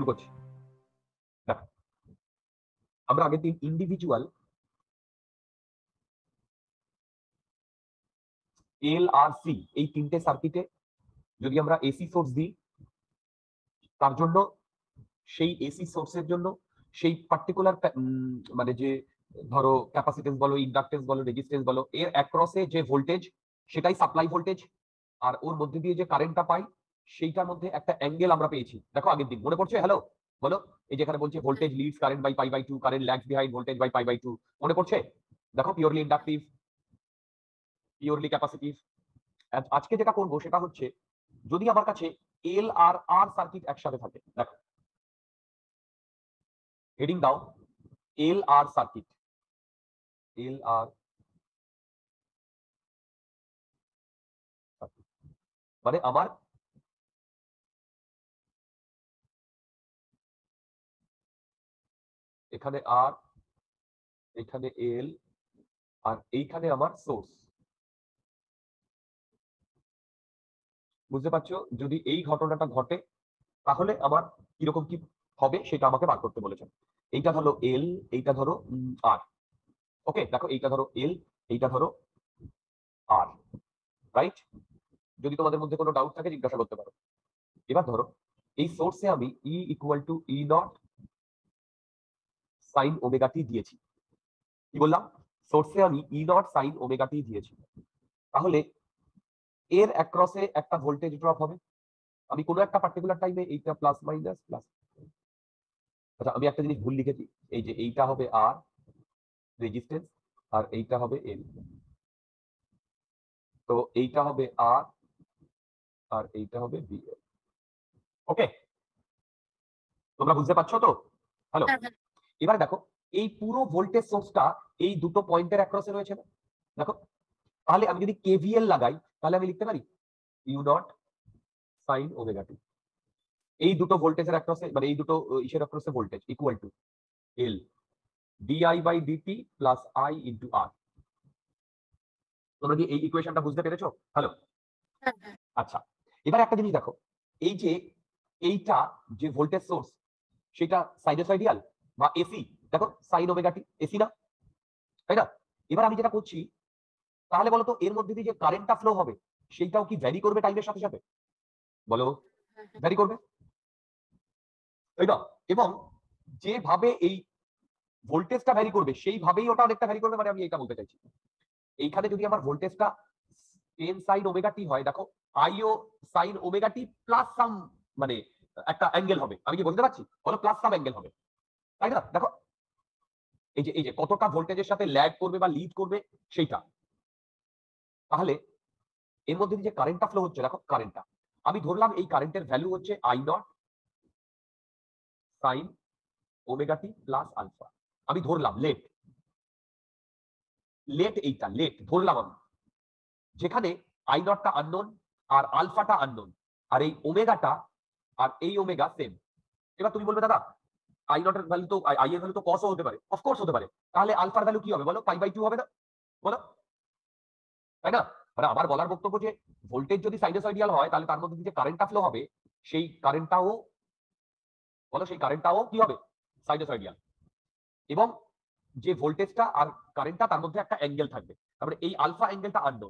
শুরু করছি। দেখো, আমরা আগের দিন ইন্ডিভিজুয়াল এল আর সি এই তিনটে সার্কিটে যদি আমরা এসি সোর্স দিই, তার জন্য সেই এসি সোর্সের জন্য সেই পার্টিকুলার মানে যে ধরো ক্যাপাসিটেন্স বলো, ইন্ডাকটেন্স বলো, রেজিস্ট্যান্স বলো, এর অ্যাক্রসে যে ভোল্টেজ সেটাই সাপ্লাই ভোল্টেজ, আর ওর মধ্যে দিয়ে যে কারেন্টটা পাই সেইটার মধ্যে একটা অ্যাঙ্গেল আমরা পেয়েছি। দেখো আগের দিন মনে পড়ছে? হ্যালো বলো। এই যেখানে বলছে voltage leads current by pi by 2, current lags behind voltage by pi by 2, মনে পড়ছে? দেখো পিওরলি ইন্ডাকটিভ, পিওরলি ক্যাপাসিটিভ। আজকে যেটা করবো সেটা হচ্ছে, যদি আমার কাছে এল আর আর সার্কিট একসাথে থাকে, দেখো হেডিং দাও এল আর সার্কিট, এল আর মানে আমার এখানে আর, এখানে এল, আর এইখানে আমার সোর্স। বুঝতে পারছো? যদি এই ঘটনাটা ঘটে তাহলে আমার কিরকম কি হবে সেটা আমাকে বার করতে বলেছেন। এইটা ধরো এল, এইটা ধরো আর। ওকে, দেখো এইটা ধরো এল, এইটা ধরো আর, রাইট? যদি তোমাদের মধ্যে কোনো ডাউট থাকে জিজ্ঞাসা করতে পারো। এবার ধরো এই সোর্সে আমি E equal to E naught sine omega T দিয়েছি। কি বললাম? সোর্সে আমি E naught sine omega T দিয়েছি। তাহলে এর অ্যাক্রসে একটা ভোল্টেজ ড্রপ হবে। আমি কোনো একটা পার্টিকুলার টাইমে এইটা প্লাস মাইনাস প্লাস। আচ্ছা, আমি একটা জিনিস ভুল লিখেছি। এই যে এইটা হবে আর রেজিস্ট্যান্স, আর এইটা হবে এল। তো এইটা হবে আর, আর এইটা হবে বিএল। ওকে, তোমরা বুঝতে পারছো তো? হ্যালো, এবার দেখো এই পুরো ভোল্টেজ সোর্সটা এই দুটো পয়েন্টের অ্যাক্রসে রয়েছে না? দেখো, তাহলে আমি যদি কেভিএল লাগাই তাহলে আমি লিখতে পারি U naught sine omega T. এই দুটো ভোল্টেজের অ্যাক্রসে, মানে এই দুটো ইসের অ্যাক্রসে voltage equal to L DI by DT plus I into R. তোমরা কি এই ইকুয়েশনটা বুঝতে পেরেছো? হ্যালো, আচ্ছা, এবার একটা জিনিস দেখো, এই যে এইটা যে ভোল্টেজ সোর্স সেটা সাইনোসয়েডিয়াল বা এসি। দেখো সাইন ওমেগা টি এসি না, তাই না? এবার আমি যেটা করছি, তাহলে বলো তো এর মধ্যে দিয়ে যে কারেন্টটা ফ্লো হবে সেইটাও কি ভ্যারি করবে টাইমের সাথে সাথে? বলো, ভ্যারি করবে, তাই না? এবং যেভাবে এই ভোল্টেজটা ভ্যারি করবে সেইভাবেই ওটা অনেকটা ভ্যারি করবে। মানে আমি এইটা বলতে চাইছি, এইখানে যদি আমার ভোল্টেজটা 10 সাইন ওমেগা টি হয়, দেখো আইও সাইন ওমেগা টি প্লাস সাম, মানে একটা অ্যাঙ্গেল হবে। আমি কি বলতে পারছি? বলো প্লাস সাম অ্যাঙ্গেল হবে, তাই না? দেখো এই যে কতটা ভোল্টেজের সাথে ল্যাগ করবে বা লিড করবে সেইটা। তাহলে এর মধ্যে যে কারেন্টটা ফ্লো হচ্ছে, দেখো কারেন্টটা আমি ধরলাম এই কারেন্টের ভ্যালু হচ্ছে I naught sine omega T plus alpha. আমি ধরলাম লেট, লেট এইটা লেট ধরলাম আমি, যেখানে আই নটটা আননোন আর আলফাটা আননোন, আর এই ওমেগাটা আর এই ওমেগা সেম। এবার তুমি বলবে দাদা আই নট এর ভ্যালু তো, আই এর ভ্যালু তো কসও হতে পারে। অফকোর্স হতে পারে। তাহলে আলফার ভ্যালু কি হবে বলো? পাই বাই 2 হবে না? বলো, তাই না? মানে আমার বলার বক্তব্য যে ভোল্টেজ যদি সাইনোসয়েডিয়াল হয় তাহলে তার মধ্যে যে কারেন্টটা ফ্লো হবে সেই কারেন্টটাও, বলো সেই কারেন্টটাও কি হবে? সাইনোসয়েডিয়াল। এবং যে ভোল্টেজটা আর কারেন্টটা তার মধ্যে একটা অ্যাঙ্গেল থাকবে। তারপরে এই আলফা অ্যাঙ্গেলটা আননোন।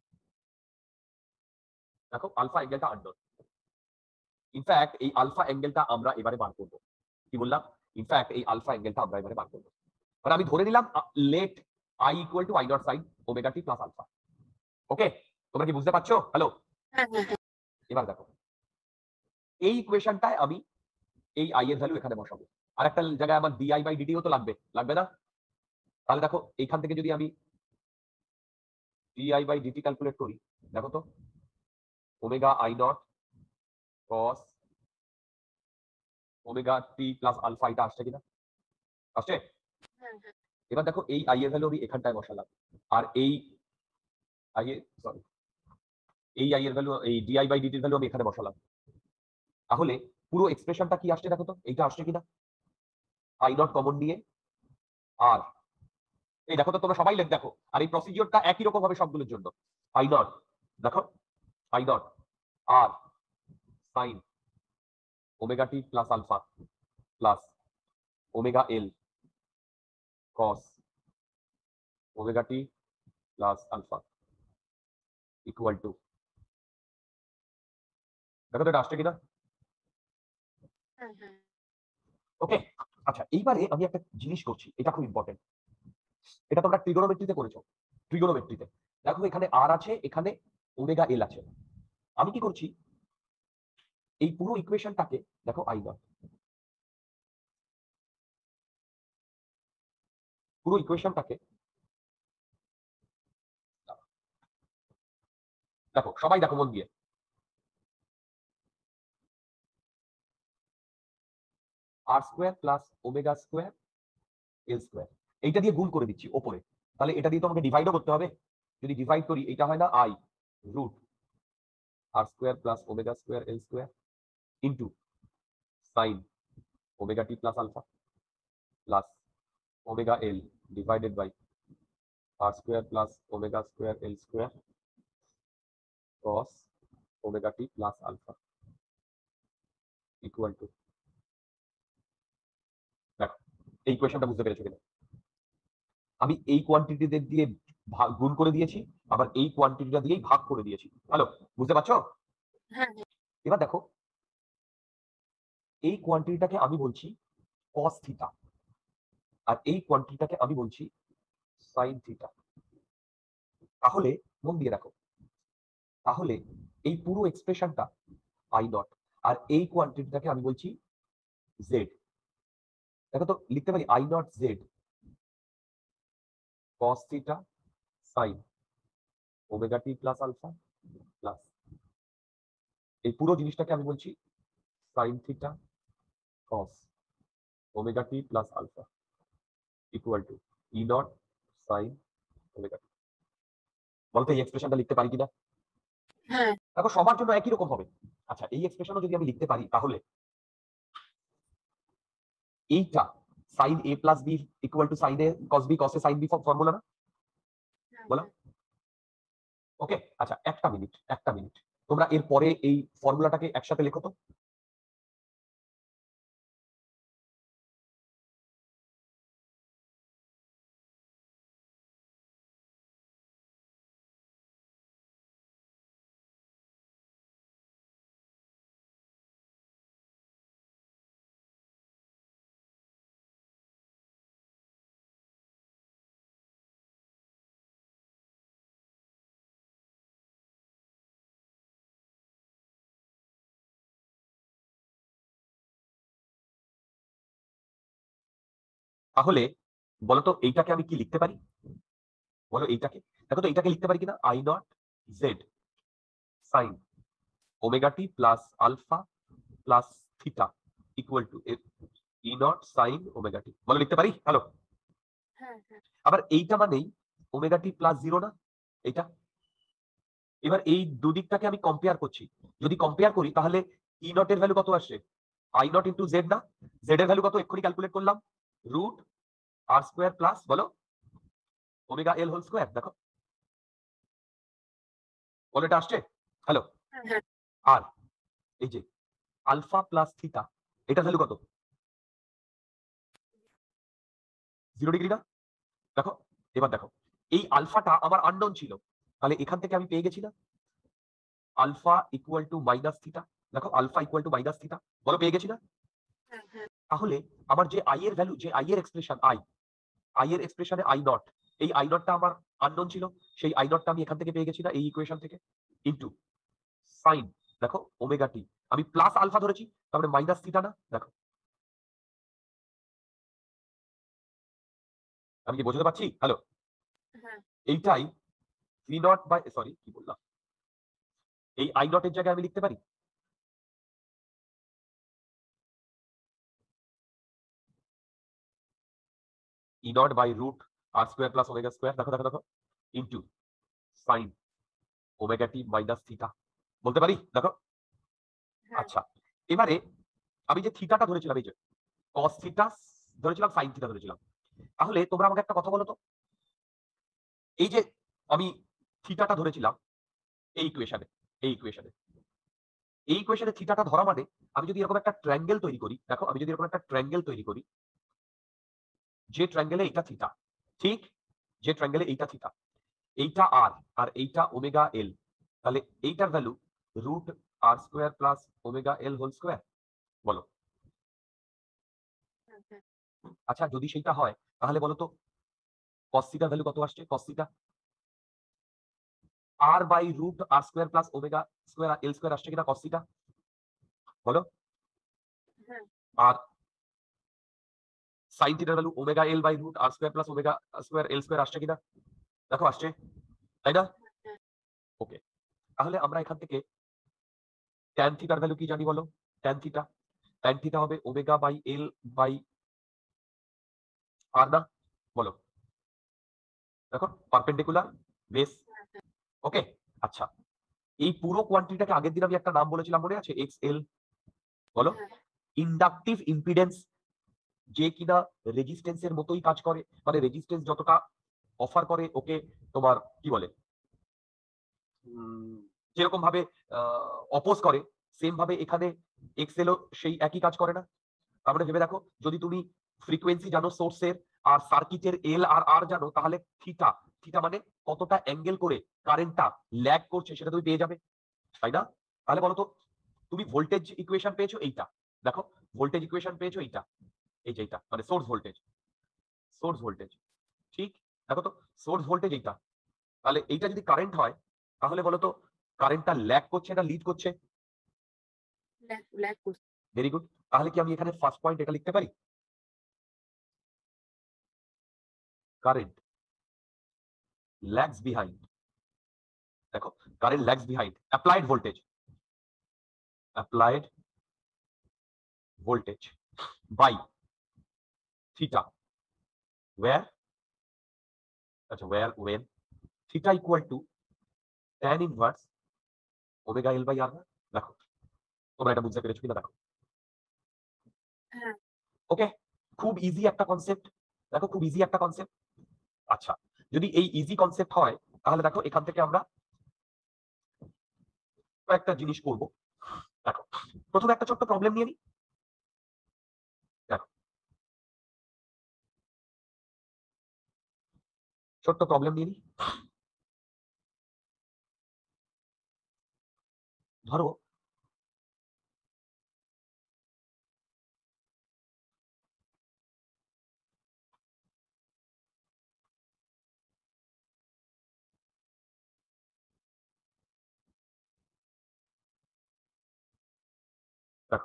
দেখো আলফা অ্যাঙ্গেলটা আননোন। ইনফ্যাক্ট এই আলফা অ্যাঙ্গেলটা আমরা এবারে বার করব। কি বললাম? ইনফ্যাক্ট এই আলফা অ্যাঙ্গেলটা আমরা এবারে বার করব। মানে আমি ধরে নিলাম let I equal to I naught sine omega T plus alpha. Okay, তোমরা কি বুঝতে পারছো? হ্যালো, এবার দেখো এই ইকুয়েশনটায় আমি এই আই এর ভ্যালু এখানে বসাবো। আর একটা জায়গায় আমার ডিআই বাই ডিটিও তো লাগবে, লাগবে না? তাহলে দেখো এইখান থেকে যদি আমি ডিআই বাই ডিটি ক্যালকুলেট করি, দেখো তো omega I naught cos omega T plus alpha, এটা আসছে কিনা? আসছে। এবার দেখো এই আই এর ভ্যালু আমি এখানটায় বসালাম, আর এই আই এর সরি এই আই এর ভ্যালু, এই ডিআই বাই ডিটির ভ্যালু আমি এখানে বসালাম। তাহলে পুরো এক্সপ্রেশনটা কি আসছে দেখো তো, এইটা আসছে কিনা? আই নট কমন নিয়ে আর এই দেখো তো, তোমরা সবাই লেখ দেখো, আর এই প্রসিডিওরটা একই রকম হবে সবগুলোর জন্য। আই নট, দেখো I naught R sine omega T plus alpha plus omega L cos omega T plus alpha equal to, দেখো তো এটা আসছে কিনা। ওকে, আচ্ছা এইবারে আমি একটা জিনিস করছি, এটা খুব ইম্পর্টেন্ট। এটা তোমরা ট্রিগোনোমেট্রিতে করেছো। ট্রিগোনোমেট্রিতে দেখো এখানে আর আছে, এখানে ওমেগা এল আছে। আমি কি করছি, এই পুরো ইকুয়েশনটাকে দেখো আই নট, পুরো ইকুয়েশনটাকে দেখো, সবাই দেখো মন দিয়ে। R square plus omega square L square, এইটা দিয়ে গুণ করে দিচ্ছি ওপরে। তাহলে এটা দিয়ে তোমাকে ডিভাইডও করতে হবে। যদি ডিভাইড করি এটা হয় না I root R square plus omega square L square into sine omega T plus alpha plus omega L divided by R square plus omega square L square cos omega T plus alpha equal to, দেখো এই ইকুয়েশনটা বুঝতে পেরেছো কিনা? আমি এই কোয়ান্টিটিতে দিয়ে গুণ করে দিয়েছি, আবার এই কোয়ান্টিটিটা দিয়েই ভাগ করে দিয়েছি। হ্যালো, বুঝতে পারছো? এবার দেখো এই কোয়ান্টিটিটাকে আমি বলছি cos থিটা, আর এই কোয়ান্টিটিটাকে আমি বলছি sin থিটা। তাহলে মন দিয়ে দেখো, তাহলে এই পুরো এক্সপ্রেশনটা আই নট, আর এই কোয়ান্টিটিটাকে আমি বলছি জেড। দেখো তো লিখতে পারি I naught Z cos theta sin omega T plus alpha plus এই পুরো জিনিসটাকে আমি বলছি sin theta cos omega T plus alpha equal to E naught sine omega T. বলতো এই এক্সপ্রেশনটা লিখতে পারি কিনা? দেখো সবার জন্য একই রকম হবে। আচ্ছা এই এক্সপ্রেশনও যদি আমি লিখতে পারি, তাহলে এইটা sine A plus B equal to sine A cos B cos A sine B formula না? বলো। ওকে, আচ্ছা একটা মিনিট, একটা মিনিট, তোমরা এর পরে এই ফর্মুলাটাকে একসাথে লেখো তো। তাহলে বলতো এইটাকে আমি কি লিখতে পারি? বলো এইটাকে, দেখো তো এইটাকে লিখতে পারি কিনা? I naught Z sine omega T plus alpha plus theta equal to E naught sine omega T. বলো লিখতে পারি? হ্যালো, আবার এইটা মানেই ওমেগা টি প্লাস জিরো না এইটা? এবার এই দুদিকটাকে আমি কম্পেয়ার করছি। যদি কম্পেয়ার করি তাহলে ই নট এর ভ্যালু কত আসে? আই নট ইন্টু জেড না? জেড এর ভ্যালু কত এক্ষুনি ক্যালকুলেট করলাম, রুট আর স্কোয়ার প্লাস বলো ওমেগা এল হোল স্কোয়ার। দেখো বলো এটা আসছে? হ্যালো, আর এই যে আলফা প্লাস থিটা, এটার ভ্যালু কত? 0 ডিগ্রি না? দেখো এবার দেখো এই আলফাটা আমার আননোন ছিল, তাহলে এখান থেকে আমি পেয়ে গেছি না alpha equal to minus theta. দেখো alpha equal to minus theta, বলো পেয়ে গেছি না? তাহলে আমার যে আই এর ভ্যালু, যে আই এর এক্সপ্রেশন আই এর এক্সপ্রেশনে আই নট, এই আই নটটা আমার আননোন ছিল, সেই আই নটটা আমি এখান থেকে পেয়ে গেছি না এই ইকুয়েশন থেকে, ইনটু সাইন দেখো ওমেগা টি, আমি প্লাস আলফা ধরেছি তারপরে মাইনাস থিটা না? দেখো আমি কি বোঝাতে পারছি? হ্যালো, এইটাই ভি নট বাই, সরি কি বললাম, এই আই নট এর জায়গায় আমি লিখতে পারি E naught by root R square plus omega square, দেখো দেখো দেখো ইনটু সাইন ওমেগা টি মাইনাস থিটা, বলতে পারি? দেখো আচ্ছা এবারে আমি যে থিটাটা ধরেছিলাম, এই যে কস থিটা ধরেছিলাম, সাইন থিটা ধরেছিলাম, তাহলে তোমরা আমাকে একটা কথা বলো তো, এই যে আমি থিটাটা ধরেছিলাম এই ইকুয়েশনে, এই ইকুয়েশনে এই ইকুয়েশনে থিটাটা ধরা মানে আমি যদি এরকম একটা ট্রায়াঙ্গেল তৈরি করি, দেখো আমি যদি এরকম একটা ট্রায়াঙ্গেল তৈরি করি, যে ট্রায়াঙ্গেলে এইটা থিটা, ঠিক, যে ট্রায়াঙ্গেলে এইটা থিটা, এইটা আর আর এইটা ওমেগা এল, তাহলে এইটার value root R square plus omega L whole square, বলো। আচ্ছা যদি সেইটা হয় তাহলে বলো তো কস থিটার ভ্যালু কত আসছে? Cos theta R by root R square plus omega square L square আসছে কিনা কস থিটা, বলো। আর সাইন থিটার value omega L by root R square plus omega square L square আসছে কিনা? দেখো আসছে, তাই না? ওকে, তাহলে আমরা এখান থেকে ট্যান থিটার ভ্যালু কি জানি বলো? ট্যান থিটা, ট্যান থিটা হবে omega by L by R, না? বলো। দেখো পারপেন্ডিকুলার বেস। ওকে, আচ্ছা এই পুরো কোয়ান্টিটিটাকে আগের দিন আমি একটা নাম বলেছিলাম, মনে আছে? এক্স এল, বলো। ইন্ডাকটিভ ইম্পিডেন্স, যে কিনা রেজিস্ট্যান্সের মতোই কাজ করে, মানে রেজিস্ট্যান্স যতটা অফার করে ওকে তোমার কি বলে, যেরকম ভাবে অপোজ করে, সেম ভাবে এখানে এক্সেলও সেই একই কাজ করে না? তার মানে ভেবে দেখো, যদি তুমি ফ্রিকোয়েন্সি জানো সোর্সের আর সার্কিটের এল আর আর জানো, তাহলে থিটা, থিটা মানে কতটা অ্যাঙ্গেল করে কারেন্টটা ল্যাগ করছে সেটা তুমি পেয়ে যাবে, তাই না? তাহলে বলো তো, তুমি ভোল্টেজ ইকুয়েশন পেয়েছো এইটা, দেখো ভোল্টেজ ইকুয়েশন পেয়েছো এইটা, এই যে এইটা মানে সোর্স ভোল্টেজ, সোর্স ভোল্টেজ, ঠিক। দেখো তো সোর্স ভোল্টেজ এইটা, তাহলে এইটা যদি কারেন্ট হয় তাহলে বলো তো কারেন্টটা ল্যাগ করছে না লিড করছে? ভেরি গুড, তাহলে কি আমি এখানে ফার্স্ট পয়েন্ট এটা লিখতে পারি? কারেন্ট ল্যাগস বিহাইন্ড, দেখো current lags behind applied voltage, applied voltage by theta, where, আচ্ছা where when theta equal to tan inverse omega l by r, না? দেখো তোমরা এটা বুঝতে পেরেছো কিনা দেখো। ওকে, খুব ইজি একটা কনসেপ্ট, দেখো খুব ইজি একটা কনসেপ্ট। আচ্ছা যদি এই ইজি কনসেপ্ট হয় তাহলে দেখো এখান থেকে আমরা কয়েকটা জিনিস করব। দেখো প্রথমে একটা ছোট্ট প্রবলেম নিয়ে নিই, দেখো ছোট্ট প্রবলেম নিয়ে নিই। ধরো দেখো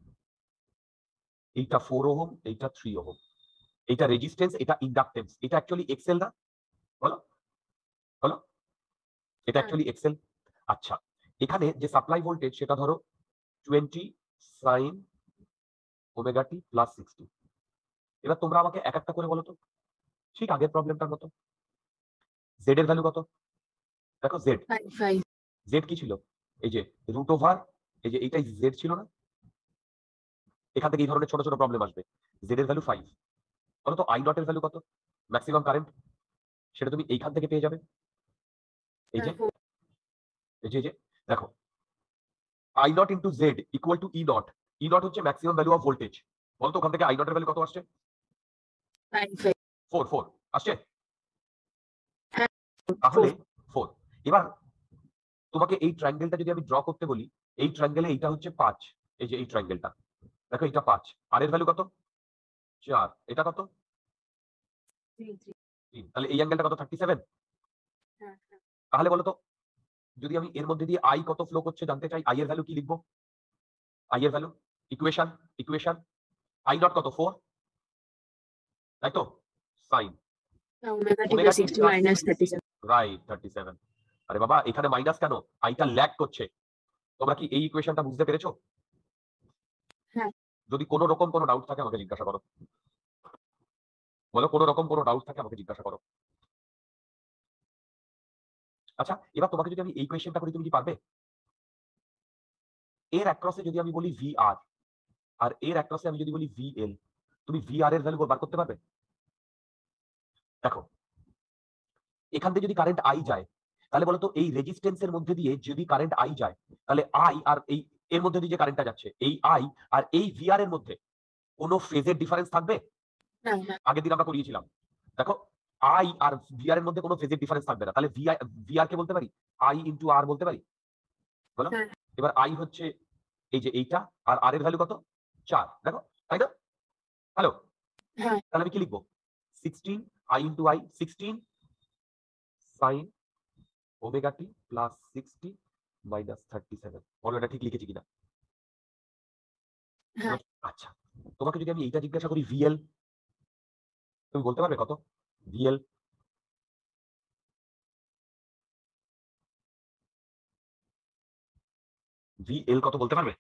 এইটা 4 ওহম, এইটা 3 ওহম, এইটা রেজিস্ট্যান্স, এটা ইন্ডাকটেন্স, এটা অ্যাকচুয়ালি এক্সেল, না? বলো, বলো, এটা অ্যাকচুয়ালি এক্সেল। আচ্ছা এখানে যে সাপ্লাই ভোল্টেজ সেটা ধরো 20 সাইন ওমেগা টি প্লাস 60। এবার তোমরা আমাকে এক একটা করে বলো তো, ঠিক আগের প্রবলেমটার মতো, জেড এর ভ্যালু কত? দেখো জেড, জেড কি ছিল? এই যে রুট ওভার, এই যে এইটাই জেড ছিল না? এখান থেকে এই ধরনের ছোট ছোট প্রবলেম আসবে। জেড এর ভ্যালু 5, বলো তো আই নট এর ভ্যালু কত? ম্যাক্সিমাম কারেন্ট, সেটা তুমি এইখান থেকে পেয়ে যাবে, এই যে এই যে দেখো I naught into Z equal to E naught, E naught হচ্ছে ম্যাক্সিমাম ভ্যালু অফ ভোল্টেজ, বলতো ওখান থেকে আই নট এর ভ্যালু কত আসছে? 4, 4 আসছে, তাহলে 4। এবার তোমাকে এই ট্রায়াঙ্গেলটা যদি আমি ড্র করতে বলি, এই ট্রায়াঙ্গেলে এইটা হচ্ছে 5, এই যে এই ট্রায়াঙ্গেলটা, দেখো এটা 5, আর এর ভ্যালু কত? 4, এটা কত? 3, তাহলে এই অ্যাঙ্গেলটা কত? 37। তাহলে বলো তো যদি আমি এর মধ্যে দিয়ে আই কত ফ্লো করছে জানতে চাই, আই এর ভ্যালু কি লিখবো? আই এর value equation, equation I naught কত? 4, তাই তো? সাইন ওমেগা টি প্লাস রাইট 37। আরে বাবা এখানে মাইনাস কেন? আইটা ল্যাগ করছে। তোমরা কি এই ইকুয়েশনটা বুঝতে পেরেছো? যদি কোনো রকম কোনো ডাউট থাকে আমাকে জিজ্ঞাসা করো, বলো কোনো রকম কোনো ডাউট থাকে আমাকে জিজ্ঞাসা করো। আচ্ছা এবার তোমাকে যদি আমি এই কোয়েশ্চেনটা করি, তুমি কি পারবে? এর অ্যাক্রসে যদি আমি বলি ভি আর, আর এর অ্যাক্রসে আমি যদি বলি ভি এল, তুমি ভি আর এর ভ্যালু বার করতে পারবে? দেখো এখান থেকে যদি কারেন্ট আই যায়, তাহলে বলতো এই রেজিস্ট্যান্সের মধ্যে দিয়ে যদি কারেন্ট আই যায়, তাহলে আই আর এই এর মধ্যে দিয়ে যে কারেন্টটা যাচ্ছে এই আই আর এই ভিআর এর মধ্যে কোনো ফেজের ডিফারেন্স থাকবে? আগের দিন আমরা করিয়েছিলাম, দেখো আই আর ভিআর এর মধ্যে কোনো ফেজের ডিফারেন্স থাকবে না, তাহলে ভিআর কে বলতে পারি আই ইন্টু আর বলতে পারি, বলো। এবার আই হচ্ছে এই যে এইটা, আর আর এর ভ্যালু কত 4, দেখো তাই না? হ্যালো, তাহলে আমি কি লিখবো 16 I into I 16 sine omega T plus 60 minus 37। বলো এটা ঠিক লিখেছি কিনা? আচ্ছা, তোমাকে যদি আমি এইটা জিজ্ঞাসা করি ভিএল, তুমি বলতে পারবে কত ভিএল? ভিএল কত বলতে পারবে?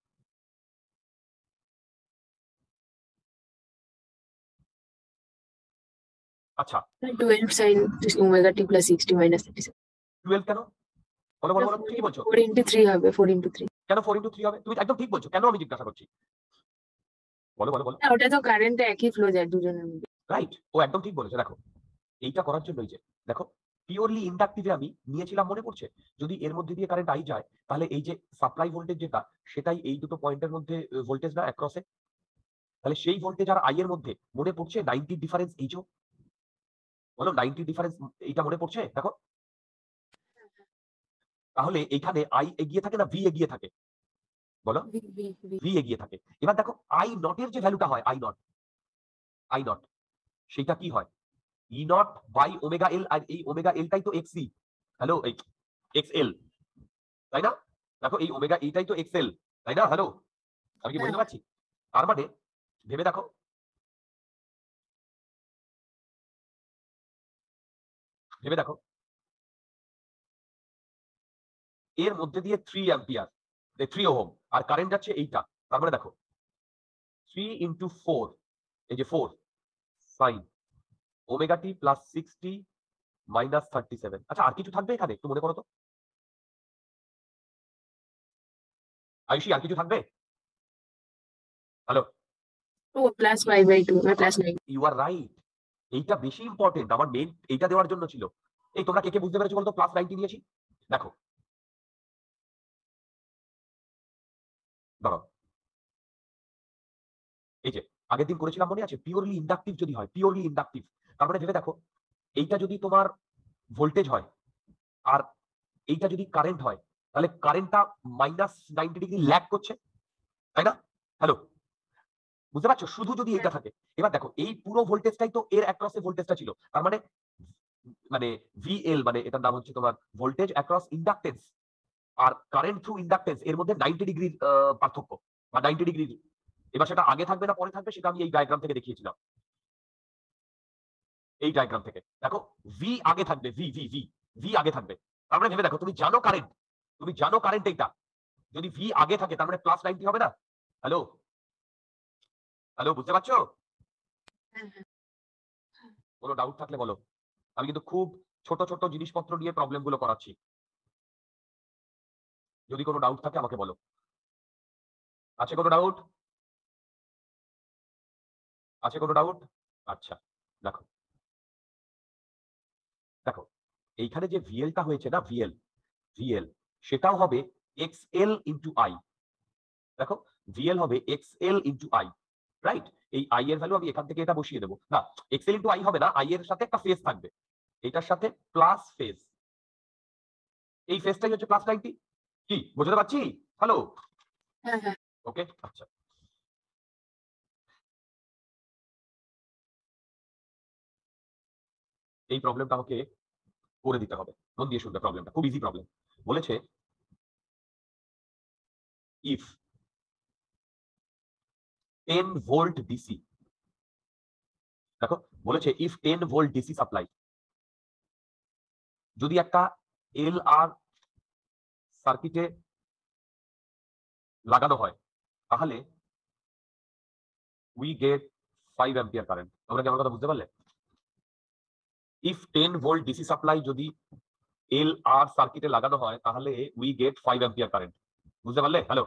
আচ্ছা 12 sin omega t plus 60 minus 37 12 কেন? বলো বলো বলো, ঠিকই বলছো। 4 into 3 হবে, 4 into 3। কেন 4 ইন্টু 3 হবে? তুমি একদম ঠিক বলছো, কেন আমি জিজ্ঞাসা করছি, বলো বলো বলো। ওটা তো কারেন্ট একই ফ্লো যায় দুজনের মধ্যে। রাইট, ও একদম ঠিক বলেছে। দেখো এইটা করার জন্যই যে দেখো পিওরলি ইন্ডাকটিভে আমি নিয়েছিলাম, মনে পড়ছে, যদি এর মধ্যে দিয়ে কারেন্ট আই যায় তাহলে এই যে সাপ্লাই ভোল্টেজ যেটা সেটাই এই দুটো পয়েন্টের মধ্যে ভোল্টেজ না অ্যাক্রসে, তাহলে সেই ভোল্টেজ আর আই এর মধ্যে মনে পড়ছে 90 ডিফারেন্স এই যে, বলো 90 ডিফারেন্স এইটা মনে পড়ছে? দেখো তাহলে এখানে আই এগিয়ে থাকে না ভি এগিয়ে থাকে? বলো ভি এগিয়ে থাকে। এবার দেখো আই নট এর যে ভ্যালুটা হয় আই নট সেটা কি হয় E naught by omega L, আর এই ওমেগা এলটাই তো এক্সি, হ্যালো এই এক্স এল, তাই না? দেখো এই ওমেগা এইটাই তো এক্স এল, তাই না? হ্যালো, আমি কি বুঝতে পারছি? তার মানে ভেবে দেখো, ভেবে দেখো এর মধ্যে দিয়ে 3 অ্যাম্পিয়ার 3 ওহম আর কারেন্ট যাচ্ছে এইটা, তার মানে দেখো 3 ইন্টু 4, এই যে 4 সাইন ওমেগা টি প্লাস 60 মাইনাস 37। আচ্ছা আর কিছু থাকবে এখানে একটু মনে করো তো, আয়ুষী আর কিছু থাকবে? হ্যালো, ও প্লাস 5/2 না প্লাস 9। ইউ আর রাইট, এইটা বেশি ইম্পর্টেন্ট, আমার মেইন এইটা দেওয়ার জন্য ছিল। এই তোমরা কে কে বুঝতে পেরেছো বলতো প্লাস 90 নিয়েছি? দেখো দাঁড়াও, এই যে আগের দিন করেছিলাম মনে আছে, পিওরলি ইন্ডাকটিভ যদি হয়, পিওরলি ইন্ডাকটিভ, তার মানে ভেবে দেখো এইটা যদি তোমার ভোল্টেজ হয় আর এইটা যদি কারেন্ট হয়, তাহলে কারেন্টটা মাইনাস 90 ডিগ্রি ল্যাগ করছে, তাই না? হ্যালো, বুঝতে পারছো? শুধু যদি এইটা থাকে, এবার দেখো এই পুরো ভোল্টেজটাই তো এর অ্যাক্রসে ভোল্টেজটা ছিল, তার মানে মানে ভিএল মানে এটার নাম হচ্ছে তোমার ভোল্টেজ অ্যাক্রস ইন্ডাকটেন্স, আর কারেন্ট থ্রু ইন্ডাকটেন্স এর মধ্যে 90 ডিগ্রির পার্থক্য বা 90 ডিগ্রির। এবার সেটা আগে থাকবে না পরে থাকবে সেটা আমি এই ডায়াগ্রাম থেকে দেখিয়েছিলাম, এই ডায়াগ্রাম থেকে দেখো ভি আগে থাকবে, ভি ভি ভি ভি আগে থাকবে। তার মানে ভেবে দেখো তুমি জানো কারেন্ট, তুমি জানো কারেন্ট এইটা, যদি ভি আগে থাকে তার মানে প্লাস 90 হবে না? হ্যালো হ্যালো, বুঝতে পারছো? কোনো ডাউট থাকলে বলো, আমি কিন্তু খুব ছোট ছোট জিনিসপত্র নিয়ে প্রবলেম গুলো করাচ্ছি, যদি কোনো ডাউট থাকে আমাকে বলো। আছে কোনো ডাউট? আছে কোনো ডাউট? আচ্ছা দেখো, দেখো এইখানে যে ভিএলটা হয়েছে না, ভিএল ভিএল সেটাও হবে এক্স এল ইন্টু আই। দেখো ভিএল হবে X L into I, right? এই আই এর ভ্যালু আমি এখান থেকে এটা বসিয়ে দেবো না, এক্স এল ইন্টু আই হবে না, আই এর সাথে একটা ফেজ থাকবে, এটার সাথে প্লাস ফেজ, এই ফেজটাই হচ্ছে প্লাস 90। কি বুঝতে পারছি? হ্যালো, ওকে আচ্ছা। এই প্রবলেমটা আমাকে করে দিতে হবে, মন দিয়ে শুনবে, প্রবলেমটা খুব ইজি প্রবলেম। বলেছে ইফ 10 ভোল্ট ডিসি, দেখো বলেছে ইফ 10 ভোল্ট ডিসি সাপ্লাই যদি একটা এল আর সার্কিটে লাগানো হয় তাহলে উই গেট 5 অ্যাম্পিয়ার কারেন্ট। তোমরা কি আমার কথা বুঝতে পারলে? ইফ 10 ভোল্ট ডিসি সাপ্লাই যদি এল আর সার্কিটে লাগানো হয় তাহলে উই গেট 5 অ্যাম্পিয়ার কারেন্ট। বুঝতে পারলে? Hello,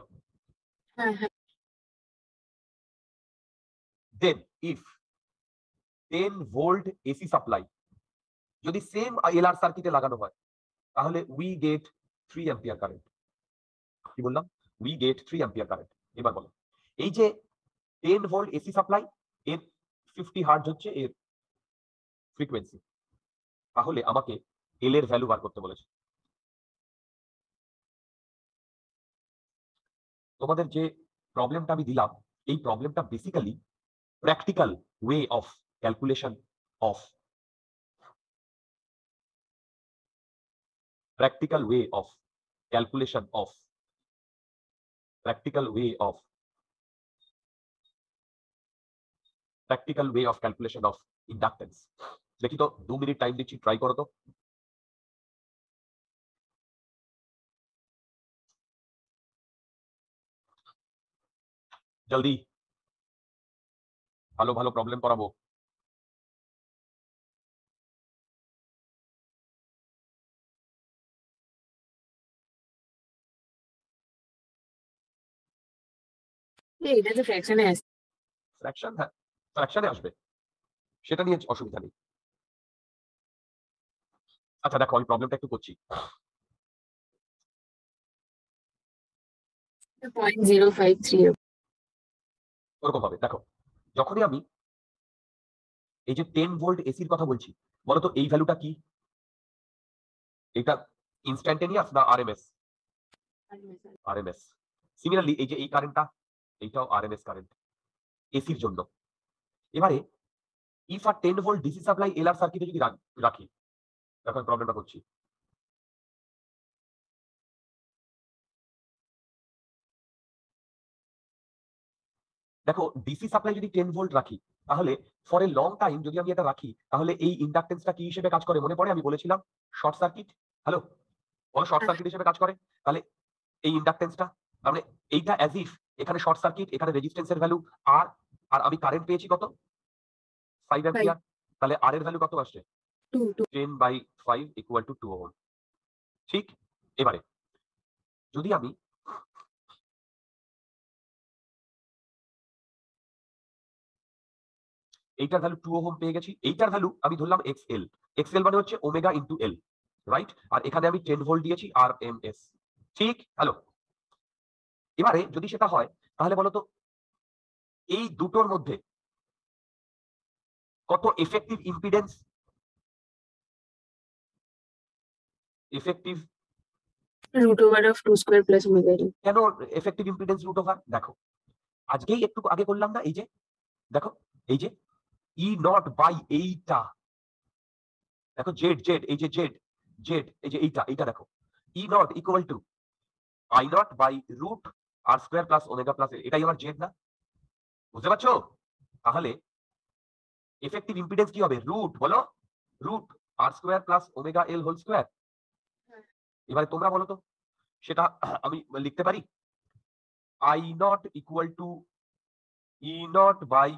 then if 10 volt AC supply যদি সেম এল আর সার্কিটে লাগানো হয় তাহলে উই গেট 3 অ্যাম্পিয়ার কারেন্ট। কি বললাম? we get 3 ampere current. এবার বলো এই যে 10 ভোল্ট এসি সাপ্লাই এর 50 হার্টজ হচ্ছে এর ফ্রিকোয়েন্সি, তাহলে আমাকে এল এর ভ্যালু বার করতে বলেছে। তোমাদের যে প্রবলেমটা আমি দিলাম এই প্রবলেমটা basically practical way of calculation of practical way of calculation of practical way of practical way of calculation of inductance। দেখি তো 2 মিনিট টাইম দিচ্ছি, ট্রাই করো তো। জলদি, ভালো ভালো প্রবলেম করাবো। এটা তো ফ্র্যাকশনে আছে। ফ্র্যাকশন, হ্যাঁ ফ্র্যাকশনে আসবে, সেটা নিয়ে অসুবিধা নেই। আচ্ছা দেখো আমি প্রবলেমটা একটু করছি। 0.053 ওরকম হবে। দেখো যখনই আমি এই যে 10 ভোল্ট এসির কথা বলছি, বলো তো এই ভ্যালুটা কি? এটা ইনস্ট্যান্টেনিয়াস না আরএমএস? আরএমএস। সিমিলারলি এই যে এই কারেন্টটা, এইটাও আরএমএস কারেন্ট এসির জন্য। এবারে ইফ আর 10 ভোল্ট ডিসি সাপ্লাই এলআর সার্কিটে যদি রাখি, দেখো প্রবলেমটা করছি। দেখো ডিসি সাপ্লাই যদি 10 ভোল্ট রাখি, তাহলে ফর এ লং টাইম যদি আমি এটা রাখি, তাহলে এই ইন্ডাকটেন্সটা কি হিসেবে কাজ করে মনে পড়ে? আমি বলেছিলাম শর্ট সার্কিট। হ্যালো, বলো শর্ট সার্কিট হিসেবে কাজ করে। তাহলে এই ইন্ডাকটেন্সটা, মানে এইটা অ্যাজ ইফ এখানে শর্ট সার্কিট, এখানে রেজিস্ট্যান্সের ভ্যালু আর, আর আমি কারেন্ট পেয়েছি কত? 5 অ্যাম্পিয়ার। তাহলে আর এর ভ্যালু কত আসছে? 10/5 ইকুয়াল টু 2 ওহম। ঠিক। এবারে যদি আমি এইটার ভ্যালু 2 ওহম পেয়ে গেছি, এইটার ভ্যালু আমি ধরলাম এক্সএল। এক্সএল মানে হচ্ছে ওমেগা ইন্টু এল, রাইট? আর এখানে আমি 10 ভোল্ট দিয়েছি আর এম এস। ঠিক। হ্যালো, এবারে যদি সেটা হয় তাহলে বলো তো এই দুটোর মধ্যে কত effective impedance? Effective √2² plus omega L. কেন এফেক্টিভ ইম্পিডেন্স √ওভার? দেখো আজকেই একটু আগে করলাম না, এই যে দেখো এই যে ই নট বাই এইটা, দেখো জেড জেড এই যে জেড জেড এই যে এইটা দেখো E naught equal to I naught by √r² plus omega plus, এটাই আমার জেড না? বুঝতে পারছো? তাহলে এফেক্টিভ ইম্পিডেন্স কি হবে? বলো √r² plus omega L whole square. এবারে তোমরা বলো তো সেটা আমি লিখতে পারি I naught equal to E naught by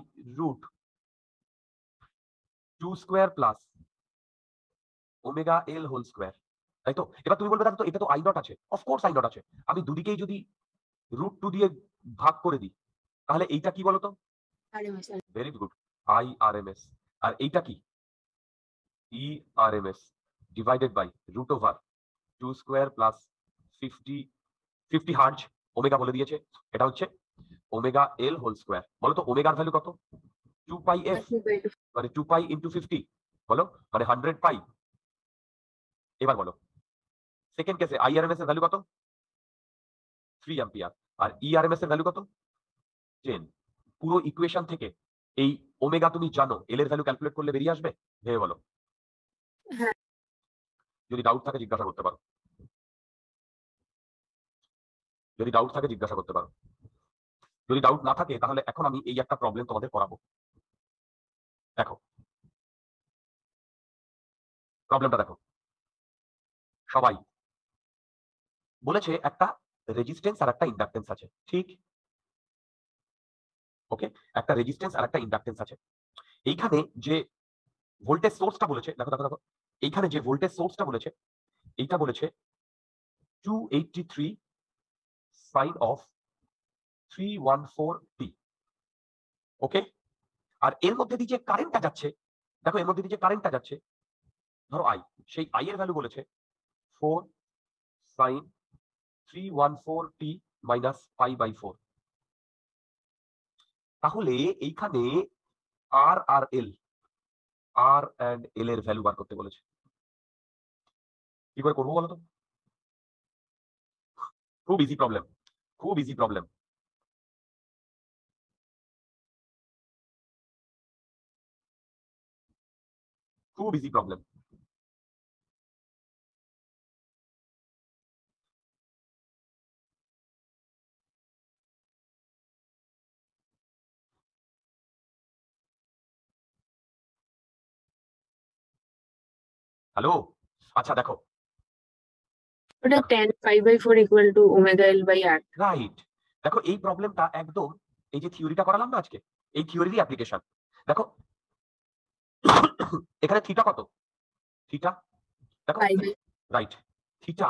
√2² plus omega L whole square, তাই তো? এবার তুমি বলবে তো এটা তো আই নট আছে। অফকোর্স আই নট আছে। আমি দুদিকেই যদি √2 দিয়ে ভাগ করে দিই, তাহলে এইটা কি বলতো? Very good, I R M S. আর এইটা কি? E R M S divided by √2² plus 50 hertz omega বলে দিয়েছে, এটা হচ্ছে ওমেগা এল হোল স্কয়ার। বলো তো ওমেগার ভ্যালু কত? 2πf, মানে 2π ইন্টু 50, বলো মানে 100π। এবার বলো সেকেন্ড কেসে আইআরএমএস এর ভ্যালু কত? 3 অ্যাম্পিয়ার। আর ইআরএমএস এর ভ্যালু কত? 10। পুরো ইকুয়েশন থেকে এই ওমেগা তুমি জানো, এল এর ভ্যালু ক্যালকুলেট করলে বেরিয়ে আসবে, ভেবে বলো। যদি ডাউট থাকে জিজ্ঞাসা করতে পারো, যদি ডাউট থাকে জিজ্ঞাসা করতে পারো। যদি ডাউট না থাকে তাহলে এখন আমি এই একটা প্রবলেম তোমাদের করাবো। দেখো প্রবলেমটা দেখো, সবাই বলেছে একটা রেজিস্ট্যান্স আর একটা ইন্ডাকটেন্স আছে, ঠিক? ওকে, একটা রেজিস্ট্যান্স আর একটা ইন্ডাকটেন্স আছে। এইখানে যে ভোল্টেজ সোর্সটা বলেছে, দেখো দেখো দেখো, এইখানে যে ভোল্টেজ সোর্সটা বলেছে এইটা বলেছে 283 সাইন অফ 314t। ওকে, আর এর মধ্যে দিয়ে যে কারেন্টটা যাচ্ছে, দেখো এর মধ্যে দিয়ে যে কারেন্টটা যাচ্ছে ধরো আই, সেই আই এর ভ্যালু বলেছে 4 sign 314t minus pi by 4। তাহলে এইখানে আর আর এল, আর এন্ড এল এর ভ্যালু বার করতে বলেছে। কি করে করবো বলো তো? খুব ইজি প্রবলেম, খুব ইজি প্রবলেম। খুব ইজি প্রবলেম। হ্যালো, আচ্ছা দেখো, ওটা tan π/4 equal to omega L by R. Right. দেখো এই প্রবলেমটা একদম এই যে থিওরিটা করালাম না আজকে, এই থিওরিরই অ্যাপ্লিকেশন। দেখো এখানে থিটা কত? থিটা দেখো, pi by right, theta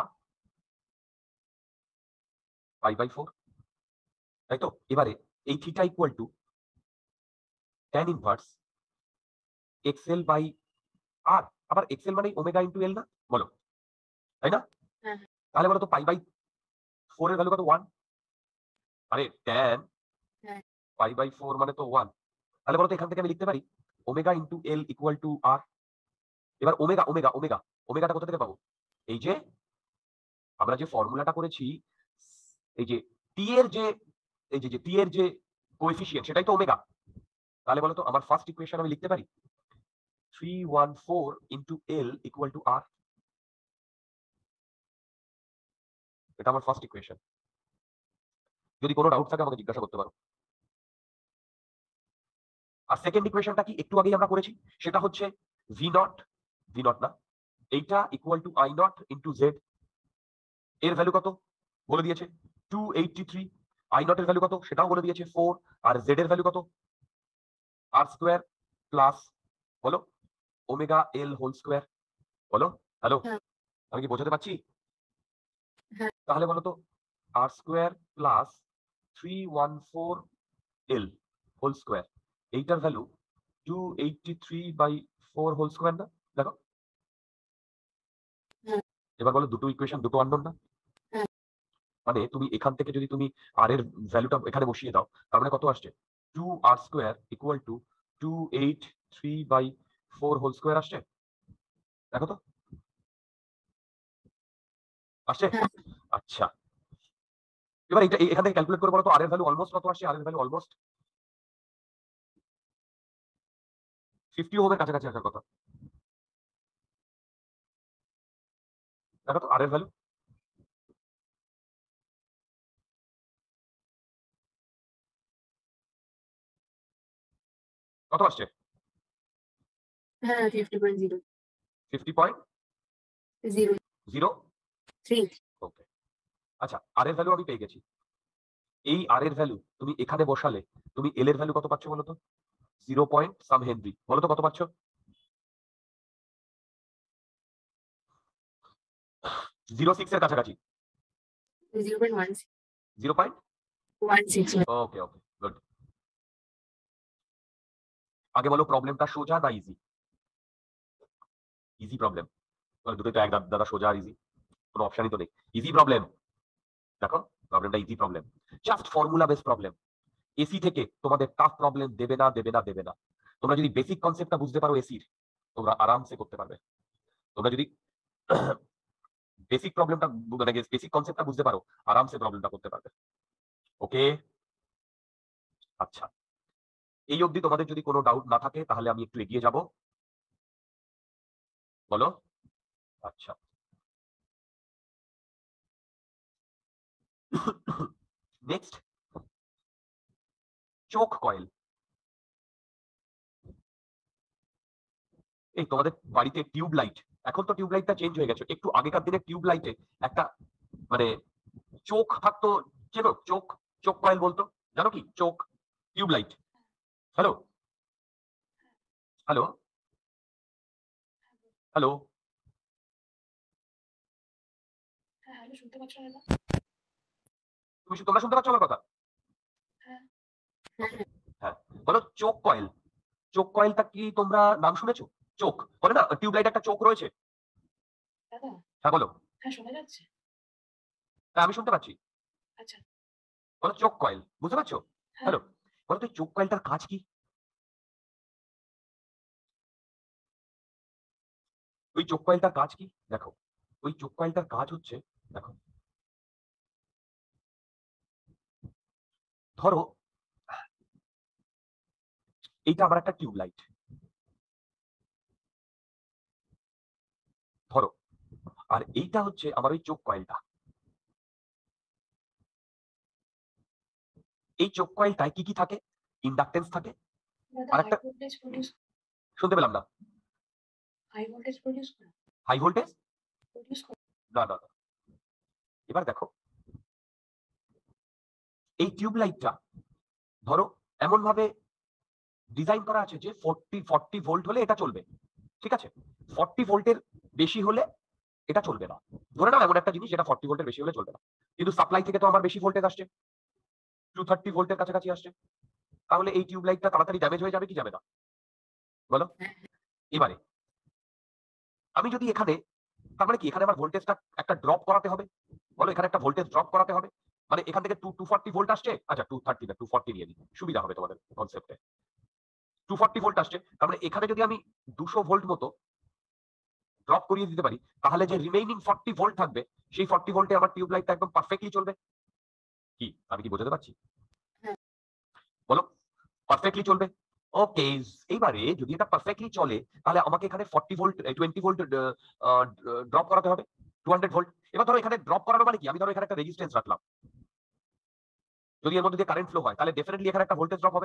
pi by 4, তাই তো? এবারে এই theta equal to tan inverse XL by R. আবার এক্সএল মানে ওমেগা ইন্টু এল না, বলো, তাই না? হ্যাঁ তাহলে বলো তো পাই বাই 4 এর ভ্যালু কত? 1। আরে tan হ্যাঁ পাই বাই 4 মানে তো 1। তাহলে বলো তো এখান থেকে আমি লিখতে পারি omega into L equal to R. এবার ওমেগা ওমেগা ওমেগা, ওমেগাটা কোথা থেকে পাবো? এই যে আমরা যে ফর্মুলাটা করেছি, এই যে টি এর যে, এই যে টি এর যে কোএফিসিয়েন্ট সেটাই তো ওমেগা। তাহলে বলো তো আমার ফার্স্ট ইকুয়েশন আমি লিখতে পারি 314 into L equal to R. এটা আমার ফার্স্ট ইকুয়েশন। যদি কোনো ডাউট থাকে আমাকে জিজ্ঞাসা করতে পারো। আর সেকেন্ড ইকুয়েশনটা কি একটু আগেই আমরা করেছি, সেটা হচ্ছে ভি নট, ভি নট না, এইটা equal to I naught into Z. এর ভ্যালু কত বলে দিয়েছে 283। আই নট এর ভ্যালু কত সেটাও বলে দিয়েছে 4। আর জেড এর ভ্যালু কত? আর স্কোয়ার প্লাস, বলো, ওমেগা এল হোল স্কোয়ার। বলো, হ্যালো, হ্যাঁ আমি কি বোঝাতে পারছি? হ্যাঁ তাহলে বলো তো R square plus 314 L whole square, এইটার ভ্যালু 283/4 হোল স্কোয়ার না? দেখো, হ্যাঁ এবার বলো দুটো ইকুয়েশন দুটো আননোন না? হ্যাঁ মানে তুমি এখান থেকে যদি তুমি আর এর ভ্যালুটা এখানে বসিয়ে দাও, তার মানে কত আসছে? 2r square equal to 283/4 whole square আসছে। দেখো তো আসছে। হ্যাঁ আচ্ছা, এবার এটা এখান থেকে ক্যালকুলেট করে বলো তো আর এর ভ্যালু অলমোস্ট কত আসছে? আর এর ভ্যালু অলমোস্ট 50 ওহমের কাছাকাছি আসার কথা। দেখো তো আর এর ভ্যালু কত আসছে? হ্যাঁ 50.0 50.03। 0 ওকে, আচ্ছা আর এর ভ্যালু আমি পেয়ে গেছি। এই আর এর ভ্যালু তুমি এখানে বসালে তুমি এল এর ভ্যালু কত পাচ্ছ বলো তো? 0 পয়েন্ট সাম হেনরি। বলো তো কত পাচ্ছ? 0.6 এর কাছাকাছি। 0.16 0 পয়েন্ট, 16 ওকে ওকে গুড। আগে বলো প্রবলেমটা সোজা না ইজি? Easy problem. দুটোই তো এক দাদা, সোজা আর ইজি, কোনো অপশনই তো নেই। Easy problem. দেখো প্রবলেমটা easy problem, just formula base problem. AC থেকে তোমাদের টাফ প্রবলেম দেবে না, দেবে না, দেবে না। তোমরা যদি বেসিক কনসেপ্টটা বুঝতে পারো এসির, তোমরা আরামসে করতে পারবে। তোমরা যদি বেসিক প্রবলেমটা মানে বেসিক কনসেপ্টটা বুঝতে পারো, আরামসে প্রবলেমটা করতে পারবে। ওকে, আচ্ছা, এই অবধি তোমাদের যদি কোনো ডাউট না থাকে তাহলে আমি একটু এগিয়ে যাব। বলো, আচ্ছা, নেক্সট চোখ কয়েল। এই তোমাদের বাড়িতে টিউব লাইট, এখন তো টিউব লাইটটা চেঞ্জ হয়ে গেছে, একটু আগেকার দিনে টিউব লাইটে একটা মানে চোখ থাকতো, চেনো চোখ? চোখ কয়েল বলতো, জানো কি choke? Tube light. Hello, hello, hello, তোমরা শুনতে পাচ্ছ আমার কথা? হ্যাঁ ওকে, হ্যাঁ, বলো চোখ কয়েল। চোখ কয়েলটা কি তোমরা নাম শুনেছো? চোখ বলে না, টিউব লাইট একটা চোখ রয়েছে। হ্যাঁ বলো। হ্যাঁ আমি শুনতে পাচ্ছি। বলো চোক কয়েল, বুঝতে পারছো? হ্যালো, বলো তো চোক কয়েলটার কাজ কি? ওই চোক কয়েলটার কাজ কি? দেখো, ওই চোক কয়েলটার কাজ হচ্ছে, দেখো, ধরো এইটা আমার একটা টিউব লাইট, ধরো, আর এইটা হচ্ছে আমার ওই চোক কয়েলটা। এই চোক কয়েলটায় কি কি থাকে? ইন্ডাকটেন্স থাকে, আর একটা, শুনতে পেলাম না। হাই ভোল্টেজ, না না না। এবার দেখো, এই টিউব লাইটটা ধরো এমন ভাবে ডিজাইন করা আছে যে 40 ভোল্ট হলে এটা চলবে, ঠিক আছে? 40 ভোল্টের বেশি হলে এটা চলবে না। ধরে নাও এমন একটা জিনিস যেটা 40 ভোল্টের বেশি হলে চলবে না, কিন্তু সাপ্লাই থেকে তো আমার বেশি ভোল্টেজ আসছে, 230 ভোল্টের কাছাকাছি আসছে, তাহলে এই টিউব লাইটটা তাড়াতাড়ি ড্যামেজ হয়ে যাবে কি যাবে না, বলো? এবারে আমি যদি এখানে, তার মানে কি এখানে আমার ভোল্টেজটা একটা ড্রপ করাতে হবে, বলো এখানে একটা ভোল্টেজ ড্রপ করাতে হবে, মানে এখান থেকে 240 ভোল্ট আসছে, আচ্ছা 230 না 240 নিয়ে নিই, সুবিধা হবে তোমাদের কনসেপ্টে। 240 ভোল্ট আসছে, তার মানে এখানে যদি আমি 200 ভোল্ট মতো ড্রপ করিয়ে দিতে পারি, তাহলে যে রিমেইনিং 40 ভোল্ট থাকবে, সেই 40 ভোল্টে আমার টিউব লাইটটা একদম পারফেক্টলি চলবে। কি আমি কি বোঝাতে পারছি? বলো, পারফেক্টলি চলবে। ওকে, এইবারে যদি এটা পারফেক্টলি চলে, তাহলে আমাকে এখানে 40 ভোল্ট 20 ভোল্ট ড্রপ করাতে হবে, 200 ভোল্ট। এবার ধরো এখানে ড্রপ করানো মানে কি, আমি ধরো এখানে একটা রেজিস্ট্যান্স রাখলাম, যদি এর মধ্যে দিয়ে কারেন্ট ফ্লো হয় তাহলে ডেফিনেটলি এখানে একটা ভোল্টেজ ড্রপ হবে,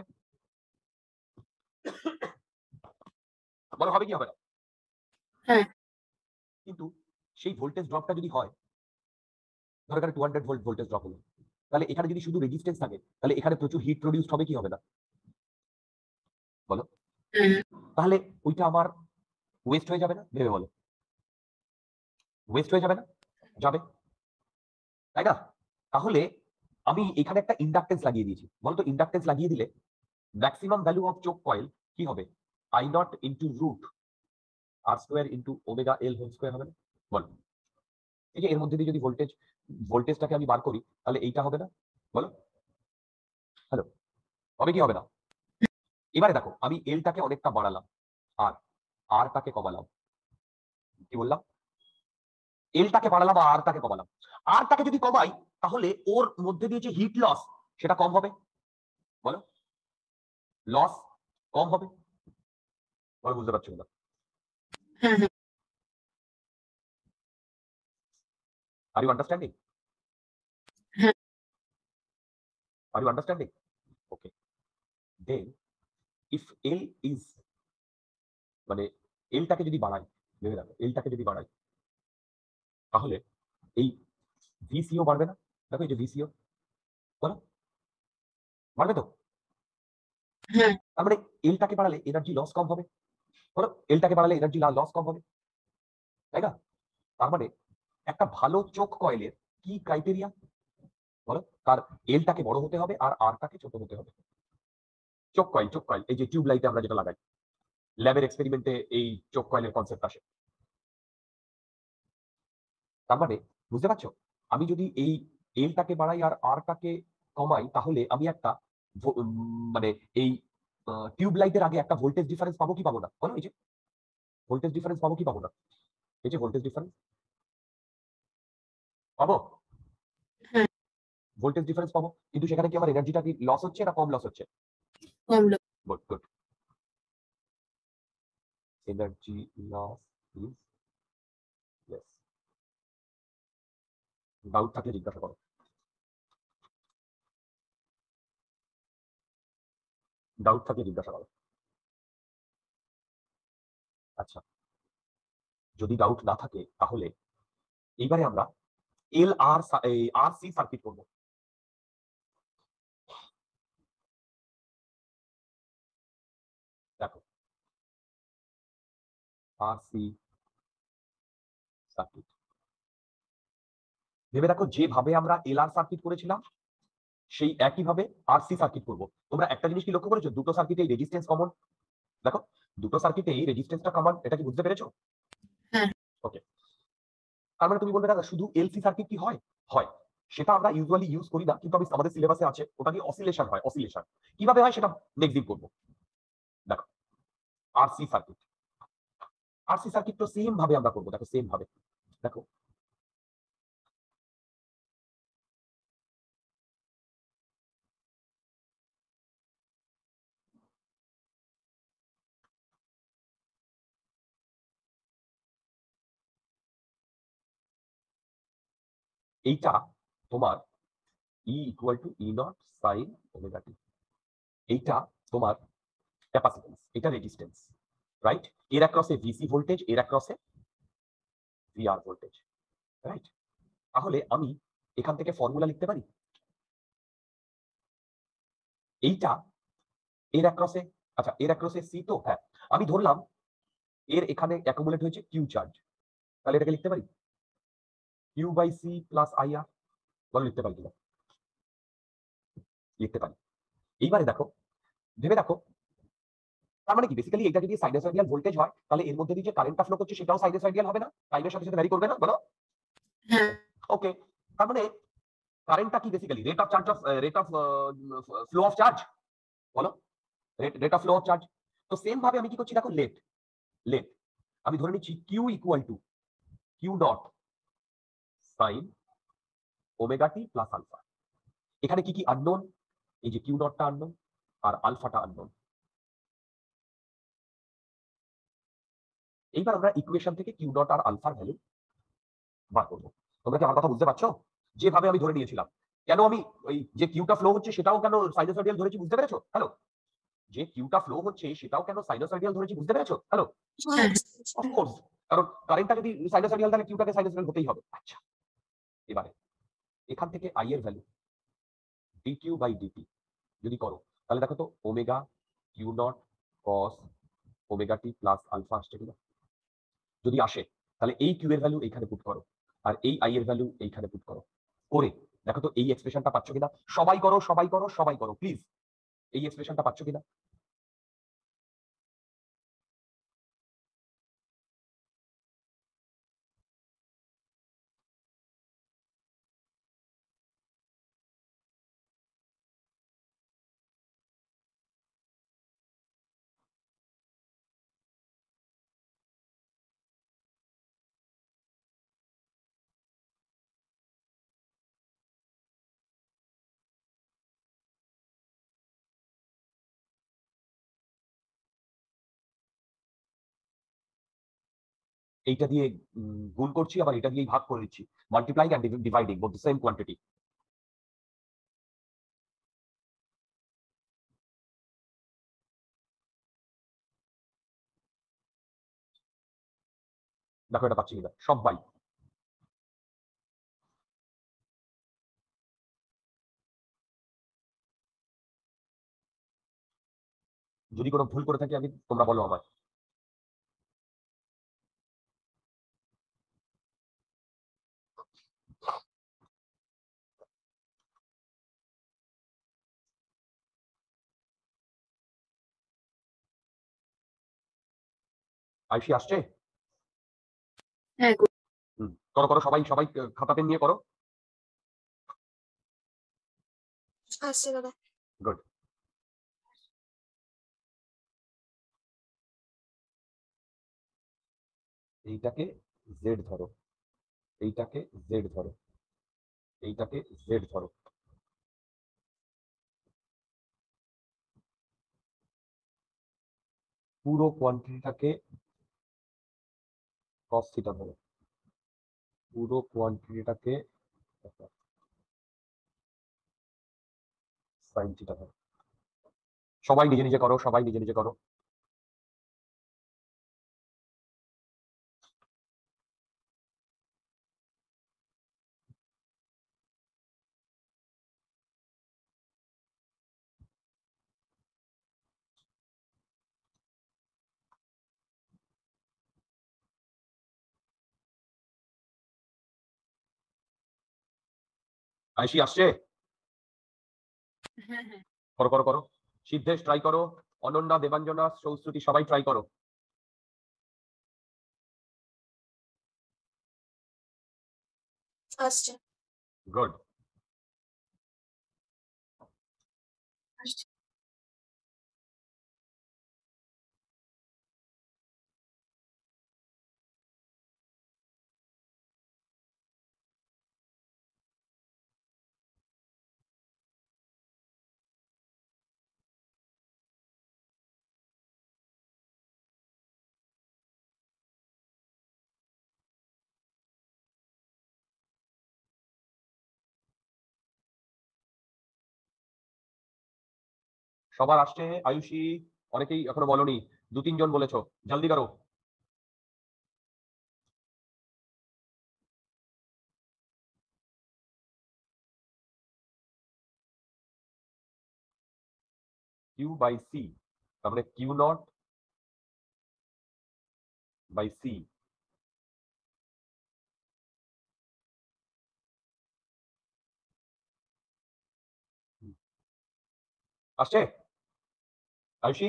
বলো হবে কি হবে না? হ্যাঁ। কিন্তু সেই ভোল্টেজ ড্রপটা যদি হয়, ধরো এখানে 200 ভোল্ট ভোল্টেজ ড্রপ হলো, তাহলে এখানে যদি শুধু রেজিস্ট্যান্স থাকে, তাহলে এখানে প্রচুর হিট প্রডিউসড হবে কি হবে না, বলো? হ্যাঁ। তাহলে ওইটা আমার ওয়েস্ট হয়ে যাবে না, ভেবে বলো, ওয়েস্ট হয়ে যাবে না? যাবে, তাই না? তাহলে আমি এখানে একটা ইন্ডাকটেন্স লাগিয়ে দিয়েছি, বলতো ইন্ডাকটেন্স লাগিয়ে দিলে maximum value of choke coil কি হবে? I naught into root R square into omega L whole square হবে না, বল? এই যে এর মধ্যে দিয়ে যদি ভোল্টেজটাকে আমি বার করি, তাহলে এইটা হবে না, বলো? হ্যালো, হবে কি হবে না? এবারে দেখো, আমি এলটাকে অনেকটা বাড়ালাম, আর আরটাকে কমালাম, কি বললাম? এলটাকে বাড়ালাম আর আরটাকে কমালাম। আরটাকে যদি কমাই, তাহলে ওর মধ্যে দিয়ে যে হিট লস সেটা কম হবে, বলো? লস কম হবে, বলো বুঝতে পারছো না? হ্যাঁ। হ্যাঁ। Are you understanding? হ্যাঁ। Are you understanding? Okay, then if L is, মানে এলটাকে যদি বাড়াই, ভেবে দেখো এলটাকে যদি বাড়াই, তাহলে এই ভিসিও বাড়বে না? দেখো এই যে ভিসিও, বলো বাড়বে তো? হ্যাঁ। তার মানে এলটাকে বাড়ালে এনার্জি লস কম হবে, বলো এলটাকে বাড়ালে এনার্জি লস কম হবে, তাই না? তার মানে একটা ভালো চোখ কয়েলের কি ক্রাইটেরিয়া, বলো? তার এলটাকে বড় হতে হবে আর আরটাকে ছোট হতে হবে। চোখ কয়েল, চোখ কয়েল, এই যে টিউব লাইটে আমরা যেটা লাগাই, ল্যাবের এক্সপেরিমেন্টে এই চোখ কয়েলের কনসেপ্ট আসে। তার মানে বুঝতে পারছো, আমি যদি এই এলটাকে বাড়াই আর আরটাকে কমাই, তাহলে আমি একটা মানে এই টিউব লাইটের আগে একটা ভোল্টেজ ডিফারেন্স পাবো কি পাবো না, বলো? এই যে ভোল্টেজ ডিফারেন্স পাবো কি পাবো না? এই যে ভোল্টেজ ডিফারেন্স পাবো, হ্যাঁ। ভোল্টেজ ডিফারেন্স পাবো, কিন্তু সেখানে কি আমার এনার্জিটা কি লস হচ্ছে না কম লস হচ্ছে? কম লোক। Good good, energy loss is less. Doubt থাকলে জিজ্ঞাসা করো, ডাউট থাকলে জিজ্ঞাসা করো। আচ্ছা, যদি ডাউট না থাকে তাহলে এইবারে আমরা এল আর আর সি সার্কিট করবো। দেখো, আর সি সার্কিট, ভেবে দেখো যেভাবে আমরা এল আর সার্কিট করেছিলাম, সেই একইভাবে আর সি সার্কিট করবো। তোমরা একটা জিনিস কি লক্ষ্য করেছো, দুটো সার্কিটে রেজিস্ট্যান্স কমন, দেখো দুটো সার্কিটে এই রেজিস্ট্যান্সটা কমন, এটা কি বুঝতে পেরেছো? হ্যাঁ। ওকে, তার মানে তুমি বলবে দাদা শুধু এলসি সার্কিট কি হয়? হয়, সেটা আমরা ইউজুয়ালি ইউজ করি না, কিন্তু আমি আমাদের সিলেবাসে আছে, ওটা নিয়ে অসিলেশন হয়। অসিলেশন কিভাবে হয় সেটা নেক্সট দিন করবো। দেখো আরসি সার্কিট, আরসি সার্কিট তো সেম ভাবে আমরা করবো। দেখো সেম ভাবে, দেখো এইটা তোমার E equal to E naught sine omega t, এইটা তোমার ক্যাপাসিটেন্স, এটা রেজিস্ট্যান্স, রাইট? এর অ্যাক্রসে ভিসি ভোল্টেজ, এর অ্যাক্রসে ভিআর ভোল্টেজ, রাইট? তাহলে আমি এখান থেকে ফর্মুলা লিখতে পারি, এইটা এর অ্যাক্রসে, আচ্ছা এর অ্যাক্রসে সি, তো হ্যাঁ আমি ধরলাম এর এখানে অ্যাকুমুলেট হয়েছে কিউ চার্জ, তাহলে এটাকে লিখতে পারি Q by C plus I R. বলো লিখতে পারি কিনা? লিখতে পারি। এইবারে দেখো, ভেবে দেখো, তার মানে কি বেসিক্যালি এটা যদি সাইনোসয়েডিয়াল ভোল্টেজ হয়, তাহলে এর মধ্যে দিয়ে যে কারেন্টটা ফ্লো করছে সেটাও সাইনোসয়েডিয়াল হবে না? টাইমের সাথে সাথে ভ্যারি করবে না? বলো। হ্যাঁ ওকে, তার মানে কারেন্টটা কি basically rate of charge of rate of flow of charge, বলো rate of flow of charge. তো সেম ভাবে আমি কি করছি দেখো, লেট লেট আমি ধরে নিচ্ছি Q equal to Q dot sine omega T plus alpha. এখানে কি কি আননোন? এই যে কিউ ডটটা আননোন আর আলফাটা আননোন। এইবার আমরা ইকুয়েশন থেকে কিউ ডট আর আলফার ভ্যালু বার করবো। তোমরা কি আমার কথা বুঝতে পারছো? যেভাবে আমি ধরে নিয়েছিলাম, কেন আমি ওই যে কিউটা ফ্লো হচ্ছে সেটাও কেন সাইনোসয়েডিয়াল ধরেছি, বুঝতে পেরেছো? হ্যালো, যে কিউটা ফ্লো হচ্ছে সেটাও কেন সাইনোসয়েডিয়াল ধরেছি, বুঝতে পেরেছো? হ্যালো, হ্যাঁ অফকোর্স, কারণ কারেন্টটা যদি সাইনোসয়েডিয়াল তাহলে কিউটাকে সাইনোসয়েডিয়াল হতেই হবে। আচ্ছা, এবারে এখান থেকে আই এর ভ্যালু ডিকিউ বাই ডিটি যদি করো, তাহলে দেখো তো omega Q naught cos omega টি প্লাস আলফা আসছে কিনা। যদি আসে তাহলে এই কিউ এর ভ্যালু এইখানে পুট করো, আর এই আই এর ভ্যালু এইখানে পুট করো, করে দেখো তো এই এক্সপ্রেশনটা পাচ্ছ কিনা। সবাই করো, সবাই করো, সবাই করো প্লিজ, এই এক্সপ্রেশনটা পাচ্ছ কিনা। এইটা দিয়ে গুণ করছি, আবার এটা দিয়েই ভাগ করে দিচ্ছি, multiplying and dividing both the same quantity. দেখো এটা পাচ্ছি কিনা সবাই। যদি কোনো ভুল করে থাকি আমি, তোমরা বলো আমায়। আইসি আসছে? হ্যাঁ করো করো, সবাই সবাই খাতা পেন নিয়ে করো। আসছে দাদা। গুড। এইটাকে জেড ধরো, এইটাকে জেড ধরো, এইটাকে জেড ধরো, পুরো কোয়ান্টিটিটাকে কস থিটা ধরো, পুরো কোয়ান্টিটিটাকে সাইন থিটা ধরো। সবাই নিজে নিজে করো, সবাই নিজে নিজে করো। আইসি আসছে? হ্যাঁ হ্যাঁ করো করো করো, সিদ্ধেশ ট্রাই করো, অনন্যা, দেবাঞ্জনা, সৌশ্রুতি সবাই ট্রাই করো। আসছে। গুড। আসছে। সবার আসছে? আয়ুষী, অনেকেই এখনো বলনি, 2-3 জন বলেছো, জলদি করো। কিউ বাই সি, তার মানে কিউ নট বাই সি। আসছে আয়ুষী?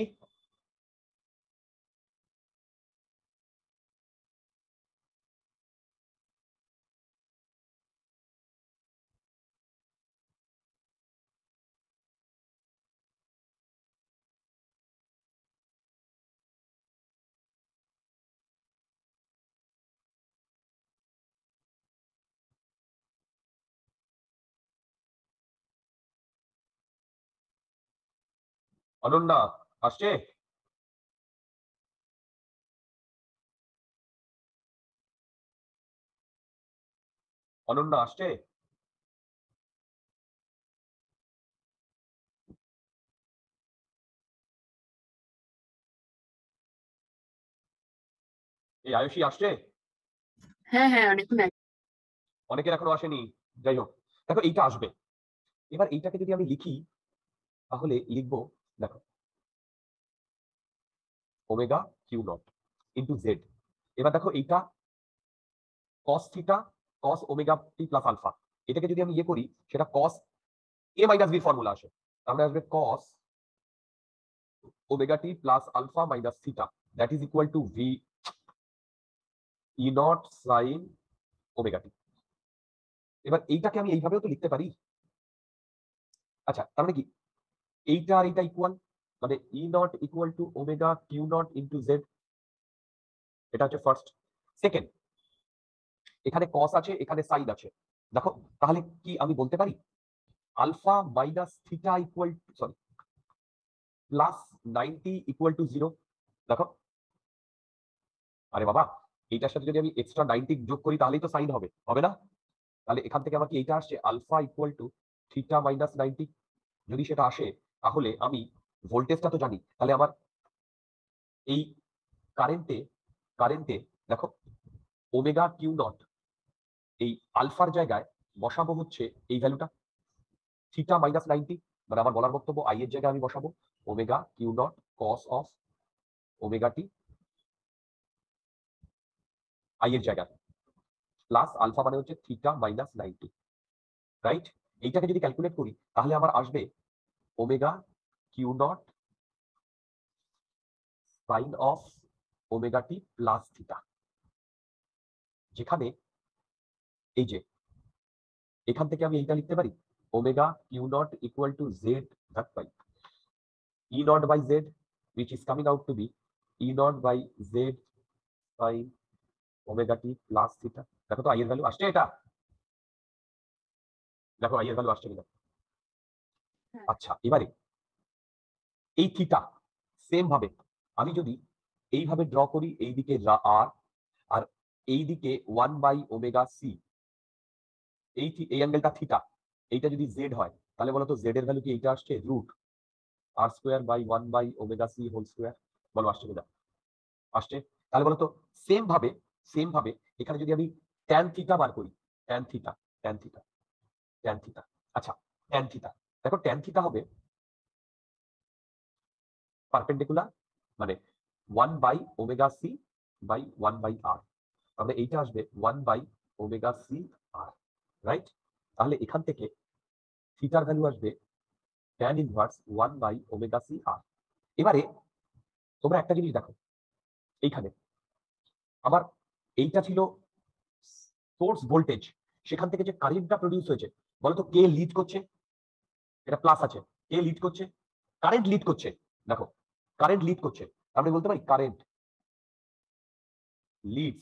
অনন্যা আসছে? অনন্যা আসছে? এই আয়ুষী আসছে? হ্যাঁ হ্যাঁ অনেকক্ষণ আগে। অনেকের এখনো আসেনি। যাই হোক, দেখো এইটা আসবে। এবার এইটাকে যদি আমি লিখি তাহলে লিখবো, দেখো, omega Q naught into Z. এবার দেখো এইটা কস থিটা কস ওমেগা টি প্লাস আলফা, এটাকে যদি আমি ইয়ে করি সেটা cos A minus B formula আসে, তাহলে আসবে cos omega T plus alpha minus theta, that is equal to V E naught sine omega t. এবার এইটাকে আমি এইভাবেও তো লিখতে পারি। আচ্ছা, তার মানে কি এইটা আর এইটা ইকুয়াল, মানে E naught equal to omega Q naught into Z. এটা হচ্ছে ফার্স্ট। সেকেন্ড, এখানে কস আছে, এখানে সাইন আছে। দেখো, তাহলে কি আমি বলতে পারি alpha minus theta equal, sorry, plus 90 equal to 0। দেখো, আরে বাবা, এইটার সাথে যদি আমি এক্সট্রা 90 যোগ করি তাহলেই তো সাইন হবে, হবে না? তাহলে এখান থেকে আমার কি এইটা আসছে alpha equal to theta minus 90। যদি সেটা আসে তাহলে আমি ভোল্টেজটা তো জানি, তাহলে আমার এই কারেন্টে কারেন্টে দেখো ওমেগা কিউ নট এই আলফার জায়গায় বসাবো হচ্ছে এই ভ্যালুটা থিটা মাইনাস 90, মানে আমার বলার বক্তব্য আই এর জায়গায় আমি বসাবো omega Q naught cos of omega t I এর জায়গায়, প্লাস আলফা মানে হচ্ছে থিটা মাইনাস 90, রাইট? এইটাকে যদি ক্যালকুলেট করি তাহলে আমার আসবে omega Q naught sine of omega T plus theta, যেখানে এই যে এখান থেকে আমি এইটা লিখতে পারি omega Q naught equal to Z that by E naught by Z, which is coming out to be E naught by Z sine omega T plus theta. দেখো তো আই এর ভ্যালু আসছে, এটা দেখো আই এর ভ্যালু আসছে কিনা। আচ্ছা, এবারে এই থিটা সেম ভাবে আমি যদি এইভাবে ড্র করি, এইদিকে আর আর এইদিকে 1/ωc, এই অ্যাঙ্গেলটা থিটা, এইটা যদি জেড হয় তাহলে বলো তো জেড এর ভ্যালু কি এইটা আসছে root R square by 1/ωc whole square. বলো আসছে কিনা? আসছে। তাহলে বলো তো সেম ভাবে এখানে যদি আমি ট্যান থিটা বার করি, tan theta tan theta tan theta, আচ্ছা, ট্যান থিটা, দেখো ট্যান থিটা হবে পারপেন্ডিকুলার, মানে 1/ωc বাই 1/r, তাহলে এইটা আসবে 1/ωc r, রাইট? তাহলে এখান থেকে থিটার ভ্যালু আসবে ট্যান ইনভার্স 1/ωc r। এবারে তোমরা একটা জিনিস দেখো, এইখানে আবার এইটা ছিল সোর্স ভোল্টেজ, সেখান থেকে যে কারেন্টটা প্রডিউস হয়েছে বলতো কে লিড করছে? এটা প্লাস আছে, কে লিড করছে? কারেন্ট লিড করছে, দেখো কারেন্ট লিড করছে, আমরা বলতে পারি কারেন্ট লিডস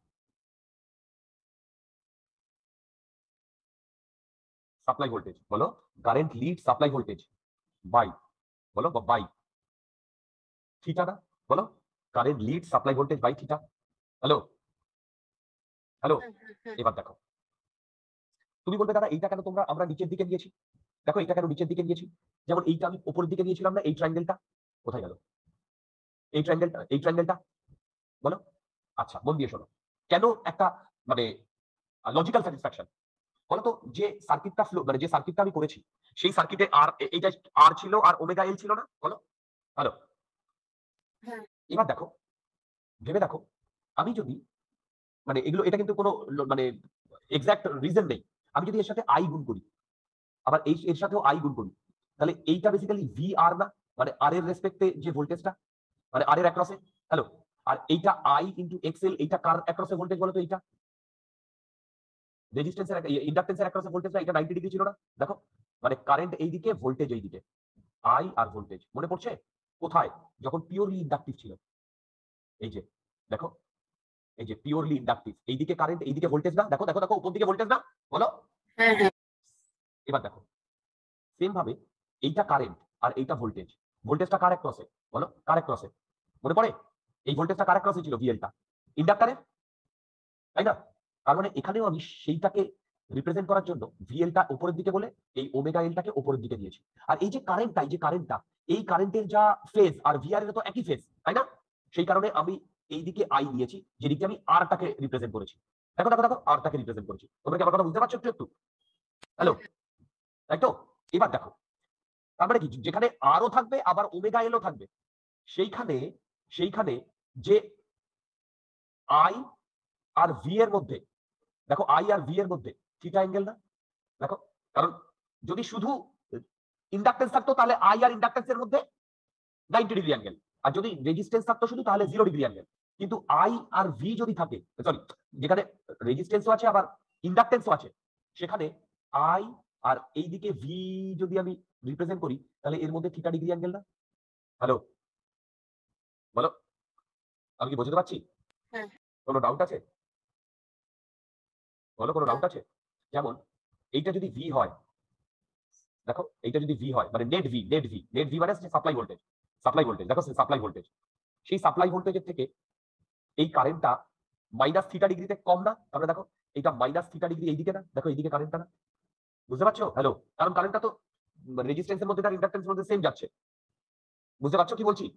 সাপ্লাই ভোল্টেজ, বলো current lead supply voltage by, বলো বাই থিটা না, বলো current lead supply voltage by theta. Hello hello, এবার দেখো তুমি বলবে দাদা এইটা কেন তোমরা আমরা নিচের দিকে নিয়েছি, দেখো এইটা কেন নিচের দিকে নিয়েছি, যেমন এইটা আমি উপরের দিকে নিয়েছিলাম না, এই ট্রায়াঙ্গেলটা কোথায় গেল, এই ট্রায়াঙ্গেলটা বলো। আচ্ছা মন দিয়ে শোনো, কেন একটা মানে লজিক্যাল স্যাটিসফ্যাকশন, বলো তো যে সার্কিটটা ফ্লো মানে যে সার্কিটটা আমি করেছি সেই সার্কিটে আর এইটা আর ছিল আর ওমেগা এল ছিল না, বলো। হ্যালো, এবার দেখো ভেবে দেখো, আমি যদি মানে এগুলো এটা কিন্তু কোনো মানে এক্সাক্ট রিজন নেই, আমি যদি এর সাথে আই গুণ করি, আবার এর সাথেও আই গুণ করি, তাহলে এইটা বেসিক্যালি ভি আর না, মানে আর এর রেসপেক্টে যে ভোল্টেজটা, মানে আর এর অ্যাক্রসে, হ্যালো, আর এইটা আই ইনটু এক্সএল, এইটা কার অ্যাক্রসে ভোল্টেজ বলো তো, এইটা রেজিস্ট্যান্সের ইন্ডাকটেন্সের অ্যাক্রসে ভোল্টেজটা, এটা 90 ডিগ্রি ছিল না, দেখো মানে কারেন্ট এইদিকে ভোল্টেজ এইদিকে, আই আর ভোল্টেজ মনে পড়ছে কোথায়, যখন পিওরলি ইন্ডাকটিভ ছিল, এই যে দেখো, এই যে পিওরলি ইন্ডাকটিভ, এইদিকে কারেন্ট এইদিকে ভোল্টেজ না, দেখো দেখো দেখো উপর দিকে ভোল্টেজ না, বলো। এবার দেখো সেম ভাবে এইটা কারেন্ট আর এইটা ভোল্টেজ, ভোল্টেজটা কার অ্যাক্রসে বলো, কার অ্যাক্রসে মনে পড়ে, এই ভোল্টেজটা কার অ্যাক্রসে ছিল, ভিএলটা ইন্ডাক্টরের, তাই না, তার মানে এখানেও আমি সেইটাকে রিপ্রেজেন্ট করার জন্য ভিএলটা উপরের দিকে বলে এই ওমেগা এলটাকে উপরের দিকে দিয়েছি। আর এই যে কারেন্টটা, এই যে কারেন্টটা, এই কারেন্টের যা ফেজ আর ভিআর এর তো একই ফেজ, তাই না, সেই কারণে আমি এইদিকে আই দিয়েছি, যেদিকে আমি আরটাকে রিপ্রেজেন্ট করেছি, দেখো দেখো দেখো আরটাকে রিপ্রেজেন্ট করেছি, তোমরা কি আমার কথা বুঝতে পারছো একটু একটু, হ্যালো, তাই তো। এবার দেখো তার মানে কি, যেখানে আরও থাকবে আবার ওমেগা এলও থাকবে, সেইখানে সেইখানে যে আই আর ভি এর মধ্যে, দেখো আই আর ভি এর মধ্যে থিটা অ্যাঙ্গেল না, দেখো, কারণ যদি শুধু ইন্ডাকটেন্স থাকতো তাহলে আই আর ইন্ডাকটেন্সের মধ্যে 90 ডিগ্রি অ্যাঙ্গেল, আর যদি রেজিস্ট্যান্স থাকতো শুধু তাহলে 0 ডিগ্রি অ্যাঙ্গেল, কিন্তু আই আর ভি যদি থাকে, সরি যেখানে রেজিস্ট্যান্সও আছে আবার ইন্ডাকটেন্সও আছে, সেখানে আই আর এইদিকে ভি যদি আমি রিপ্রেজেন্ট করি, তাহলে এর মধ্যে থিটা ডিগ্রি অ্যাঙ্গেল না, হ্যালো, বলো আমি কি বোঝাতে পারছি, কোনো ডাউট আছে, বলো কোনো ডাউট আছে, যেমন এইটা যদি ভি হয়, দেখো এইটা যদি ভি হয় মানে নেট ভি মানে সাপ্লাই ভোল্টেজ, দেখো সাপ্লাই ভোল্টেজ, সেই সাপ্লাই ভোল্টেজের থেকে এই কারেন্টটা মাইনাস থিটা ডিগ্রিতে কম না, তাহলে দেখো এইটা মাইনাস থিটা ডিগ্রি এইদিকে না, দেখো এইদিকে কারেন্টটা না, বুঝতে পারছো, হ্যালো, কারণ কারেন্টটা তো রেজিস্ট্যান্সের মধ্যে তার ইন্ডাকটেন্সের মধ্যে সেম যাচ্ছে, বুঝতে পারছো কি বলছি।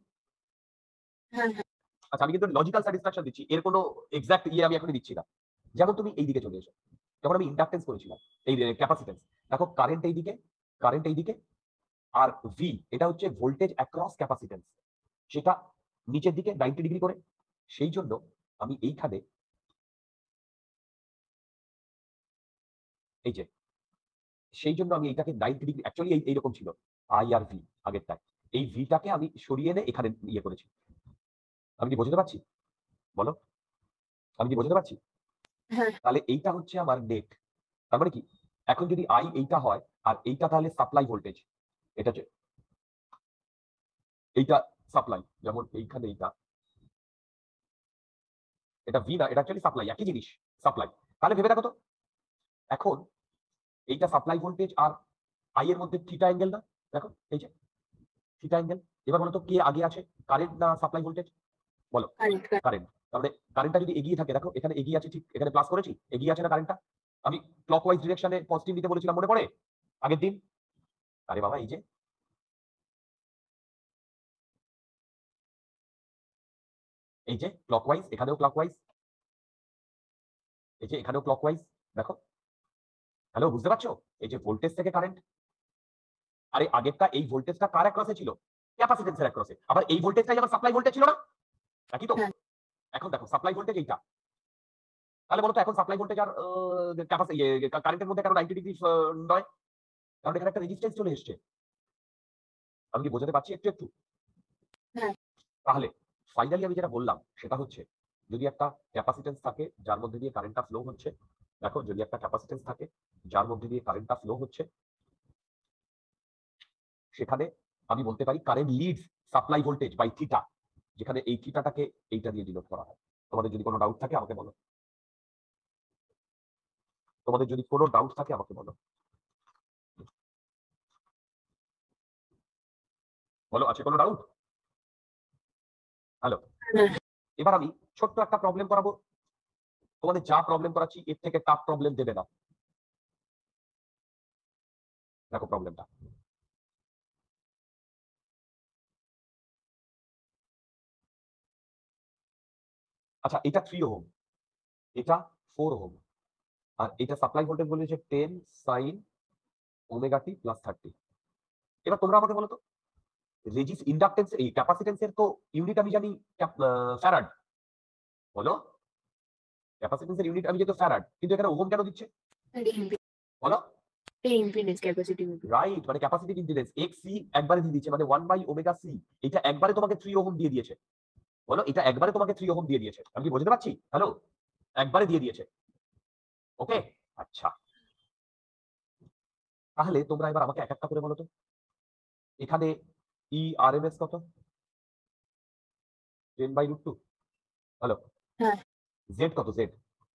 আচ্ছা আমি কিন্তু লজিক্যাল স্যাটিসফ্যাকশন দিচ্ছি, এর কোনো এক্সাক্ট ইয়ে আমি এখনই দিচ্ছি না, যেমন তুমি এইদিকে চলে এসো, যখন আমি ইন্ডাকটেন্স করেছিলাম, এই ক্যাপাসিটেন্স, দেখো কারেন্ট এইদিকে আর ভি এটা হচ্ছে ভোল্টেজ অ্যাক্রস ক্যাপাসিটেন্স, সেটা নিচের দিকে 90 ডিগ্রি করে, সেই জন্য আমি এইখানে এই যে সেই জন্য আমি এইটাকে 90 ডিগ্রি, অ্যাকচুয়ালি এইরকম ছিল আই আর ভি আগেরটায়, এই ভিটাকে আমি সরিয়ে এনে এখানে ইয়ে করেছি, আমি কি বোঝাতে পারছি, বলো আমি কি বোঝাতে পারছি, তাহলে এইটা হচ্ছে আমার নেট, তার মানে কি, এখন যদি আই এইটা হয় আর এইটা তাহলে সাপ্লাই ভোল্টেজ, এটা হচ্ছে এইটা সাপ্লাই, যেমন এইখানে এইটা, এটা ভি না, এটা অ্যাকচুয়ালি সাপ্লাই, একই জিনিস সাপ্লাই, তাহলে ভেবে দেখো তো, এখন এইটা সাপ্লাই ভোল্টেজ আর আই এর মধ্যে থিটা অ্যাঙ্গেল না, দেখো এই যে থিটা অ্যাঙ্গেল, এবার বলো তো কে আগে আছে, কারেন্ট না সাপ্লাই ভোল্টেজ, বলো কারেন্ট, তাহলে কারেন্টটা যদি এগিয়ে থাকে, দেখো এখানে এগিয়ে আছে, ঠিক এখানে প্লাস করেছি, এগিয়ে আছে না কারেন্টটা, আমি ক্লকওয়াইজ ডিরেকশনে পজিটিভ নিতে বলেছিলাম মনে পড়ে আগের দিন, আরে বাবা এই যে ক্লকওয়াইজ, এখানেও ক্লকওয়াইজ, এই যে এখানেও ক্লকওয়াইজ, দেখো, হ্যালো বুঝতে পারছো, এই যে ভোল্টেজ থেকে কারেন্ট, আরে আগেরটা এই ভোল্টেজটা কার অ্যাক্রসে ছিল, ক্যাপাসিটেন্সের অ্যাক্রসে, আবার এই ভোল্টেজটাই আবার সাপ্লাই ভোল্টেজ ছিল না, একই তো, এখন দেখো সাপ্লাই ভোল্টেজ এইটা, তাহলে বলো তো এখন সাপ্লাই ভোল্টেজ আর কারেন্টের মধ্যে কেন 90 ডিগ্রি নয়, কারণ এখানে একটা রেজিস্ট্যান্স চলে এসেছে, আমি কি বোঝাতে পারছি একটু একটু, তাহলে ফাইনালি আমি যেটা বললাম সেটা হচ্ছে, যদি একটা ক্যাপাসিটেন্স থাকে যার মধ্যে দিয়ে কারেন্টটা ফ্লো হচ্ছে, দেখো যদি একটা ক্যাপাসিটেন্স থাকে যার মধ্যে দিয়ে কারেন্টটা ফ্লো হচ্ছে, সেখানে আমি বলতে পারি current leads supply voltage by theta, যেখানে এই থিটাটাকে এইটা দিয়ে ডিনোট করা হয়। তোমাদের যদি কোনো ডাউট থাকে আমাকে বলো, তোমাদের যদি কোনো ডাউট থাকে আমাকে বলো, বলো আছে কোনো ডাউট? হ্যালো, এবার আমি ছোট্ট একটা প্রবলেম করাবো, তোমাদের যা প্রবলেম করাচ্ছি এর থেকে টাফ প্রবলেম দেবে না। দেখো প্রবলেমটা, আচ্ছা এটা 3 ওহম, এটা 4 ওহম, আর এটা সাপ্লাই ভোল্টেজ বলেছে 10 সাইন ওমেগা টি প্লাস 30। এবার তোমরা আমাকে বলো তো, রেজিস ইন্ডাকটেন্স এই ক্যাপাসিটেন্সের তো ইউনিট আমি জানি ফ্যারাড, বলো ক্যাপাসিটেন্সের ইউনিট আমি যেহেতু ফ্যারাড, কিন্তু এখানে ওহম কেন দিচ্ছে বলো? ইম্পিডেন্স ক্যাপাসিটি রাইট, মানে ক্যাপাসিটিভ ইম্পিডেন্স এক্স সি একবারে দিয়ে দিয়েছে, মানে 1/ওমেগা সি। এটা একবারে তোমাকে 3 ওহম দিয়ে দিয়েছে, বলো এটা একবারে তোমাকে 3 ওহম দিয়ে দিয়েছে। আমি কি বুঝতে পারছি? হ্যালো, একবারে দিয়ে দিয়েছে। ওকে, আচ্ছা তাহলে তোমরা এবার আমাকে এক একটা করে বলো তো, এখানে ই আর এম এস কত? 10/√2। হ্যালো, হ্যাঁ জেড কত? Z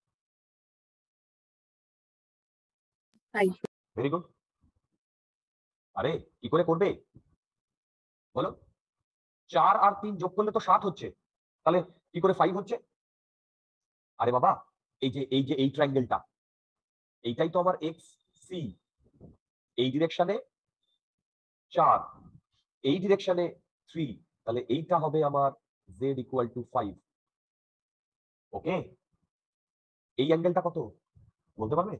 5 very good. আরে কি করে করবে বলো? 4 আর 3 যোগ করলে তো 7 হচ্ছে, তাহলে কি করে 5 হচ্ছে? আরে বাবা, এই যে এই ট্রায়াঙ্গেলটা, এইটাই তো আমার এক্স সি, এই ডিরেকশনে 4, এই ডিরেকশনে 3, তাহলে এইটা হবে আমার z = 5। ওকে, এই অ্যাঙ্গেলটা কত বলতে পারবে?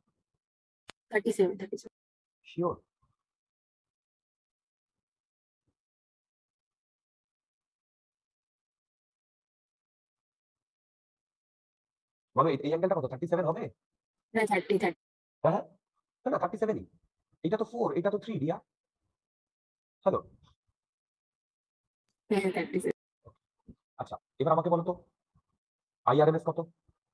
37 শিওর? বলো এই অ্যাঙ্গেলটা কত? 37 হবে? না 30 হ্যাঁ হ্যাঁ, না না 37ই। এটা তো 4, এটা তো 3 রিয়া। হ্যালো, হ্যাঁ 37 আচ্ছা এবার আমাকে বলো তো আইআরএমএস কত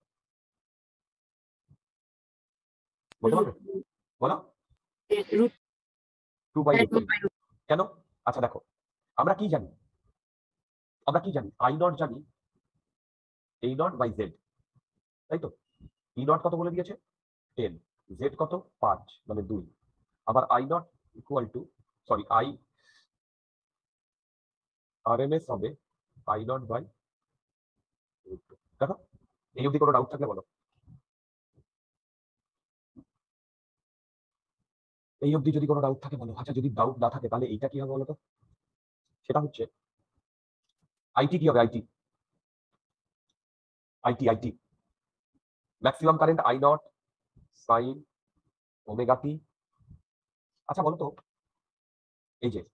বলতে পারবে? বলো। রুট 2/18। কেন? আচ্ছা দেখো, আমরা কি জানি, আমরা কি জানি আই নট জানি a0/z, তাই তো? ই নট কত বলে দিয়েছে? 10, জেড কত? 5 মানে 2। আবার I naught equal to, sorry I RMS হবে I0/√2। দেখো এই অবধি কোনো ডাউট থাকলে বলো, এই অবধি যদি কোনো ডাউট থাকে বলো। আচ্ছা যদি ডাউট না থাকে তাহলে এইটা কি হবে বলো তো? সেটা হচ্ছে আইটি কি হবে? I t I t I t maximum current I0 sine omega t. আচ্ছা বলো তো, এই যে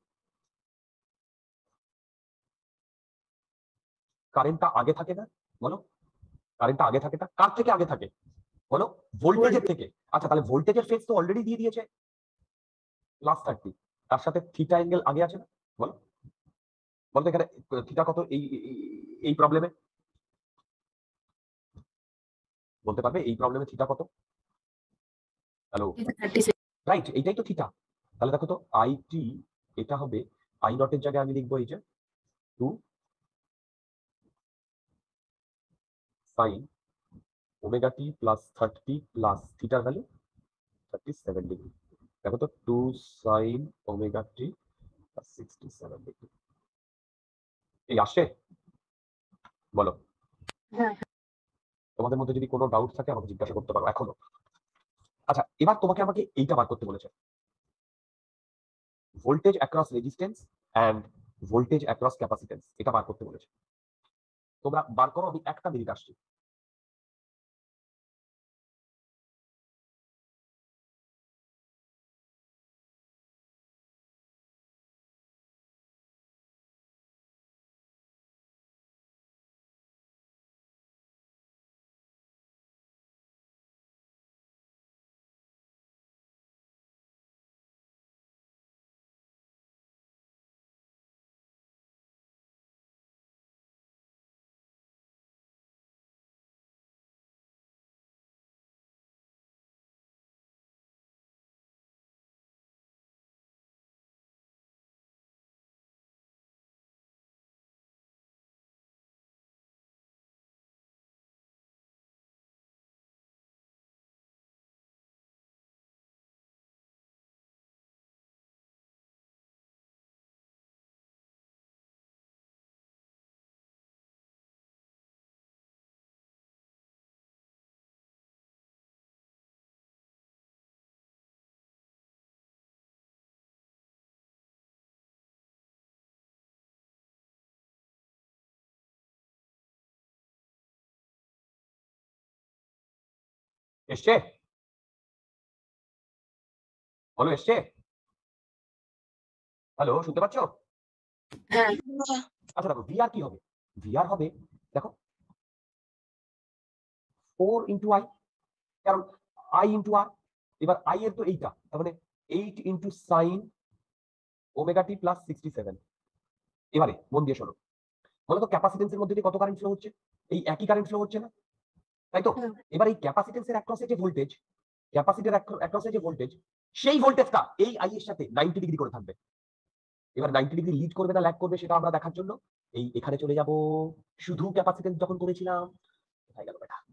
কারেন্টটা আগে থাকে না, বলো কারেন্টটা আগে থাকে না, কার থেকে আগে থাকে বলো? ভোল্টেজের থেকে। আচ্ছা তাহলে ভোল্টেজের ফেজ তো অলরেডি দিয়ে দিয়েছে +30, তার সাথে থিটা অ্যাঙ্গেল আগে আছে না, বলো? বলতো এখানে থিটা কত এই প্রবলেমে বলতে পারবে? এই প্রবলেমে থিটা কত? হ্যালো, 37 রাইট, এইটাই তো থিটা। তাহলে দেখো তো আইটি, এটা হবে I0 এর জায়গায় আমি লিখবো এই যে 2 সাইন ওমেগা টি প্লাস 30 প্লাস থিটার ভ্যালু 37 ডিগ্রি। দেখো তো 2 সাইন ওমেগা টি প্লাস 67 ডিগ্রি। এই আসছে বলো? হ্যাঁ তোমাদের মধ্যে যদি কোনো ডাউট থাকে আমাকে জিজ্ঞাসা করতে পারো এখনো। আচ্ছা এবার তোমাকে আমাকে এইটা বার করতে বলেছে, voltage across resistance and voltage across capacitance, এটা বার করতে বলেছে। তোমরা বার করো, আমি 1 মিনিট আসছি। এসছে? বলো এসছে? হ্যালো, শুনতে পাচ্ছ? হ্যাঁ, হ্যাঁ। আচ্ছা দেখো ভিআর কি হবে? ভিআর হবে দেখো 4 ইন্টু আই, কারণ আই ইন্টু আর। এবার আই এর তো এইটা, তার মানে 8 ইন্টু সাইন ওমেগা টি প্লাস 67। এবারে মন দিয়ে শোনো, বলতো ক্যাপাসিটেন্সের মধ্যে দিয়ে কত কারেন্ট ফ্লো হচ্ছে? এই একই কারেন্ট ফ্লো হচ্ছে না, তাই তো? হ্যাঁ। এবার এই ক্যাপাসিটেন্সের অ্যাক্রসে যে ভোল্টেজ, ক্যাপাসিটার অ্যাক্রসে যে ভোল্টেজ, সেই ভোল্টেজটা এই আই এর সাথে 90 ডিগ্রি করে থাকবে। এবার 90 ডিগ্রি লিড করবে না ল্যাগ করবে সেটা আমরা দেখার জন্য এই এখানে চলে যাব। শুধু ক্যাপাসিটেন্স যখন করেছিলাম, কোথায় গেল বেটা?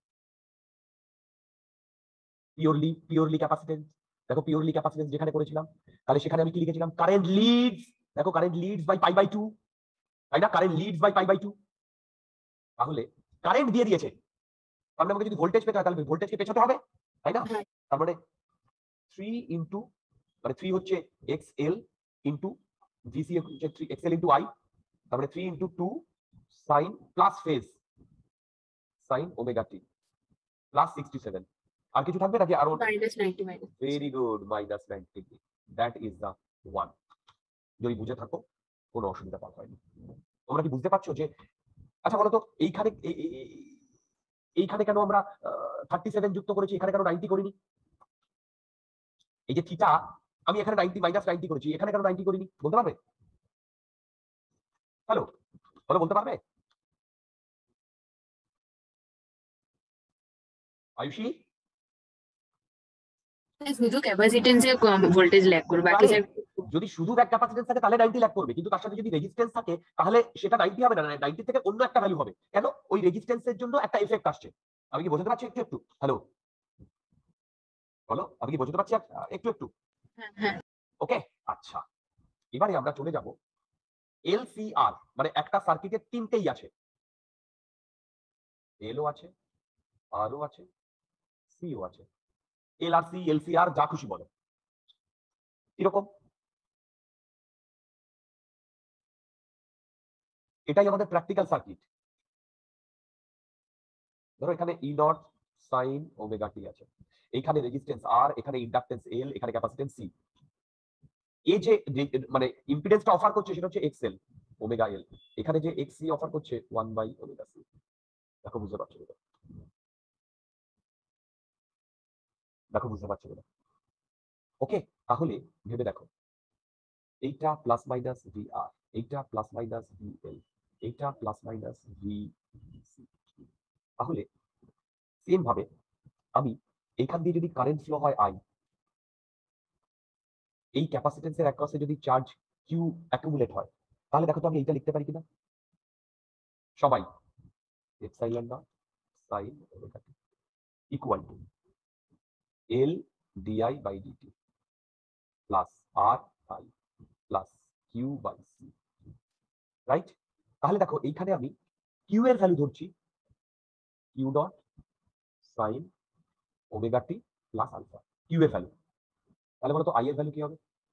Purely capacitance. দেখো পিওরলি ক্যাপাসিটেন্স যেখানে করেছিলাম, তাহলে সেখানে আমি কি লিখেছিলাম? কারেন্ট লিডস, দেখো current leads by pi by 2, তাই না? Current leads by pi by 2। তাহলে কারেন্ট দিয়ে দিয়েছে, তার মানে আমাকে যদি ভোল্টেজ পেতে হয় তাহলে ভোল্টেজকে পেছাতে হবে, তাই না? হ্যাঁ। তার মানে 3 ইন্টু, মানে 3 হচ্ছে এক্স এল ইন্টু ভিসি হচ্ছে 3 এক্স এল ইন্টু আই, তার মানে 3 into 2 sine plus phase sine omega টি প্লাস 67। আর কিছু থাকবে নাকি আরো? -90 minus. Very good, minus 90 degree. That is the one. যদি বুঝে থাকো কোনো অসুবিধা পাওয়া হয়নি। তোমরা কি বুঝতে পারছো যে, আচ্ছা বলো তো এইখানে এইখানে কেন আমরা 37 যুক্ত করেছি, এখানে কেন 90 করিনি? এই যে থিটা, আমি এখানে 90 মাইনাস 90 করেছি, এখানে কেন 90 করিনি বলতে পারবে? হ্যালো, বলো, বলতে পারবে আয়ুষী? শুধু ক্যাপাসিটেন্সে ভোল্টেজ ল্যাগ করবে, বাকি তাহলে যা যদি শুধু ব্যাক ক্যাপাসিটেন্স থাকে তাহলে 90 ল্যাগ করবে, কিন্তু তার সাথে যদি রেজিস্ট্যান্স থাকে তাহলে সেটা 90 হবে না, 90 থেকে অন্য একটা ভ্যালু হবে। কেন? ওই রেজিস্ট্যান্সের জন্য একটা এফেক্ট আসছে। আমি কি বোঝাতে পারছি একটু একটু? হ্যালো, বলো, আমি কি বোঝাতে পারছি একটু একটু? হ্যাঁ, হ্যাঁ। ওকে, আচ্ছা। এবারে আমরা চলে যাব এলসিআর, মানে একটা সার্কিটের তিনটেই আছে, এলও আছে, আরও আছে, সিও আছে। এল আর সি, এলসিআর যা খুশি বলো। কিরকম? এটাই আমাদের প্র্যাকটিক্যাল সার্কিট। ধরো এখানে E naught sine omega t আছে, এখানে রেজিস্ট্যান্স আর, এখানে ইন্ডাকটেন্স এল, এখানে ক্যাপাসিটেন্স সি। এই যে মানে ইম্পিডেন্সটা অফার করছে সেটা হচ্ছে এক্সএল ওমেগা এল, এখানে যে এক্স সি অফার করছে 1 বাই ওমেগা সি। দেখো বুঝতে পারছো এটা? দেখো বুঝতে পারছো এটা? ওকে, তাহলে ভেবে দেখো, এইটা প্লাস মাইনাস ভি আর, এইটা প্লাস মাইনাস ভি এল, এইটা প্লাস মাইনাস ভি সি। তাহলে সেম ভাবে আমি এইখান দিয়ে যদি কারেন্ট ফ্লো হয় আই, এই ক্যাপাসিটেন্সের অ্যাক্রসে যদি চার্জ কিউ অ্যাকুমুলেট হয়, তাহলে দেখো তো আমি এইটা লিখতে পারি কিনা সবাই? Epsilon naught sine omega t equal to L DI by DT plus R I plus Q by C, right? তাহলে দেখো এইখানে আমি কিউ এর ভ্যালু ধরছি কিউ ডট সাইন ওমেগা টি প্লাস আলফা, কিউ এর ভ্যালু। তাহলে বলো তো আই এর ভ্যালু কি হবে?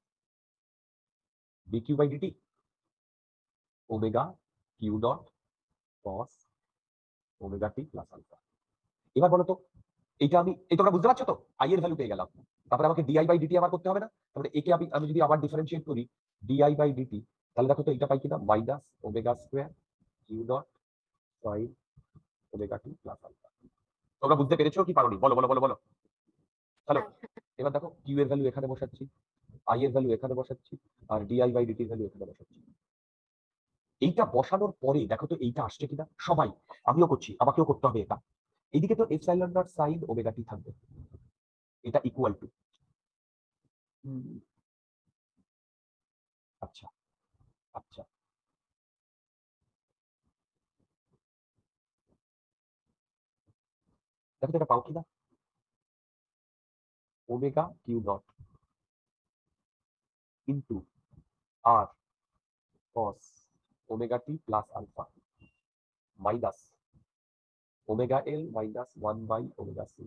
Dq by dt omega Q dot cos omega T plus alpha. এবার বলো তো এইটা আমি, এই তোমরা বুঝতে পারছো তো? আই এর ভ্যালু পেয়ে গেলাম, তারপরে আমাকে ডিআই বাই ডিটি আবার করতে হবে না? তাহলে একে আমি আমি যদি আবার ডিফারেন্সিয়েট করি ডিআই বাই ডিটি, তাহলে দেখো তো এটা পাই কিনা minus omega square Q dot sine omega টি প্লাস আলফা। তোমরা বুঝতে পেরেছো কি পারোনি? বলো বলো বলো বলো। হ্যালো, এবার দেখো কিউ এর ভ্যালু এখানে বসাচ্ছি, আই এর ভ্যালু এখানে বসাচ্ছি, আর ডিআই বাই ডিটির ভ্যালু এখানে বসাচ্ছি। এইটা বসানোর পরে দেখো তো এইটা আসছে কিনা সবাই? আমিও করছি, আমাকেও করতে হবে এটা। এইদিকে তো epsilon naught sine omega t থাকবে, এটা ইকুয়াল টু, আচ্ছা আচ্ছা, দেখো তো এটা পাও কিনা? Omega Q naught into R cos omega T plus alpha minus omega L minus 1 by omega C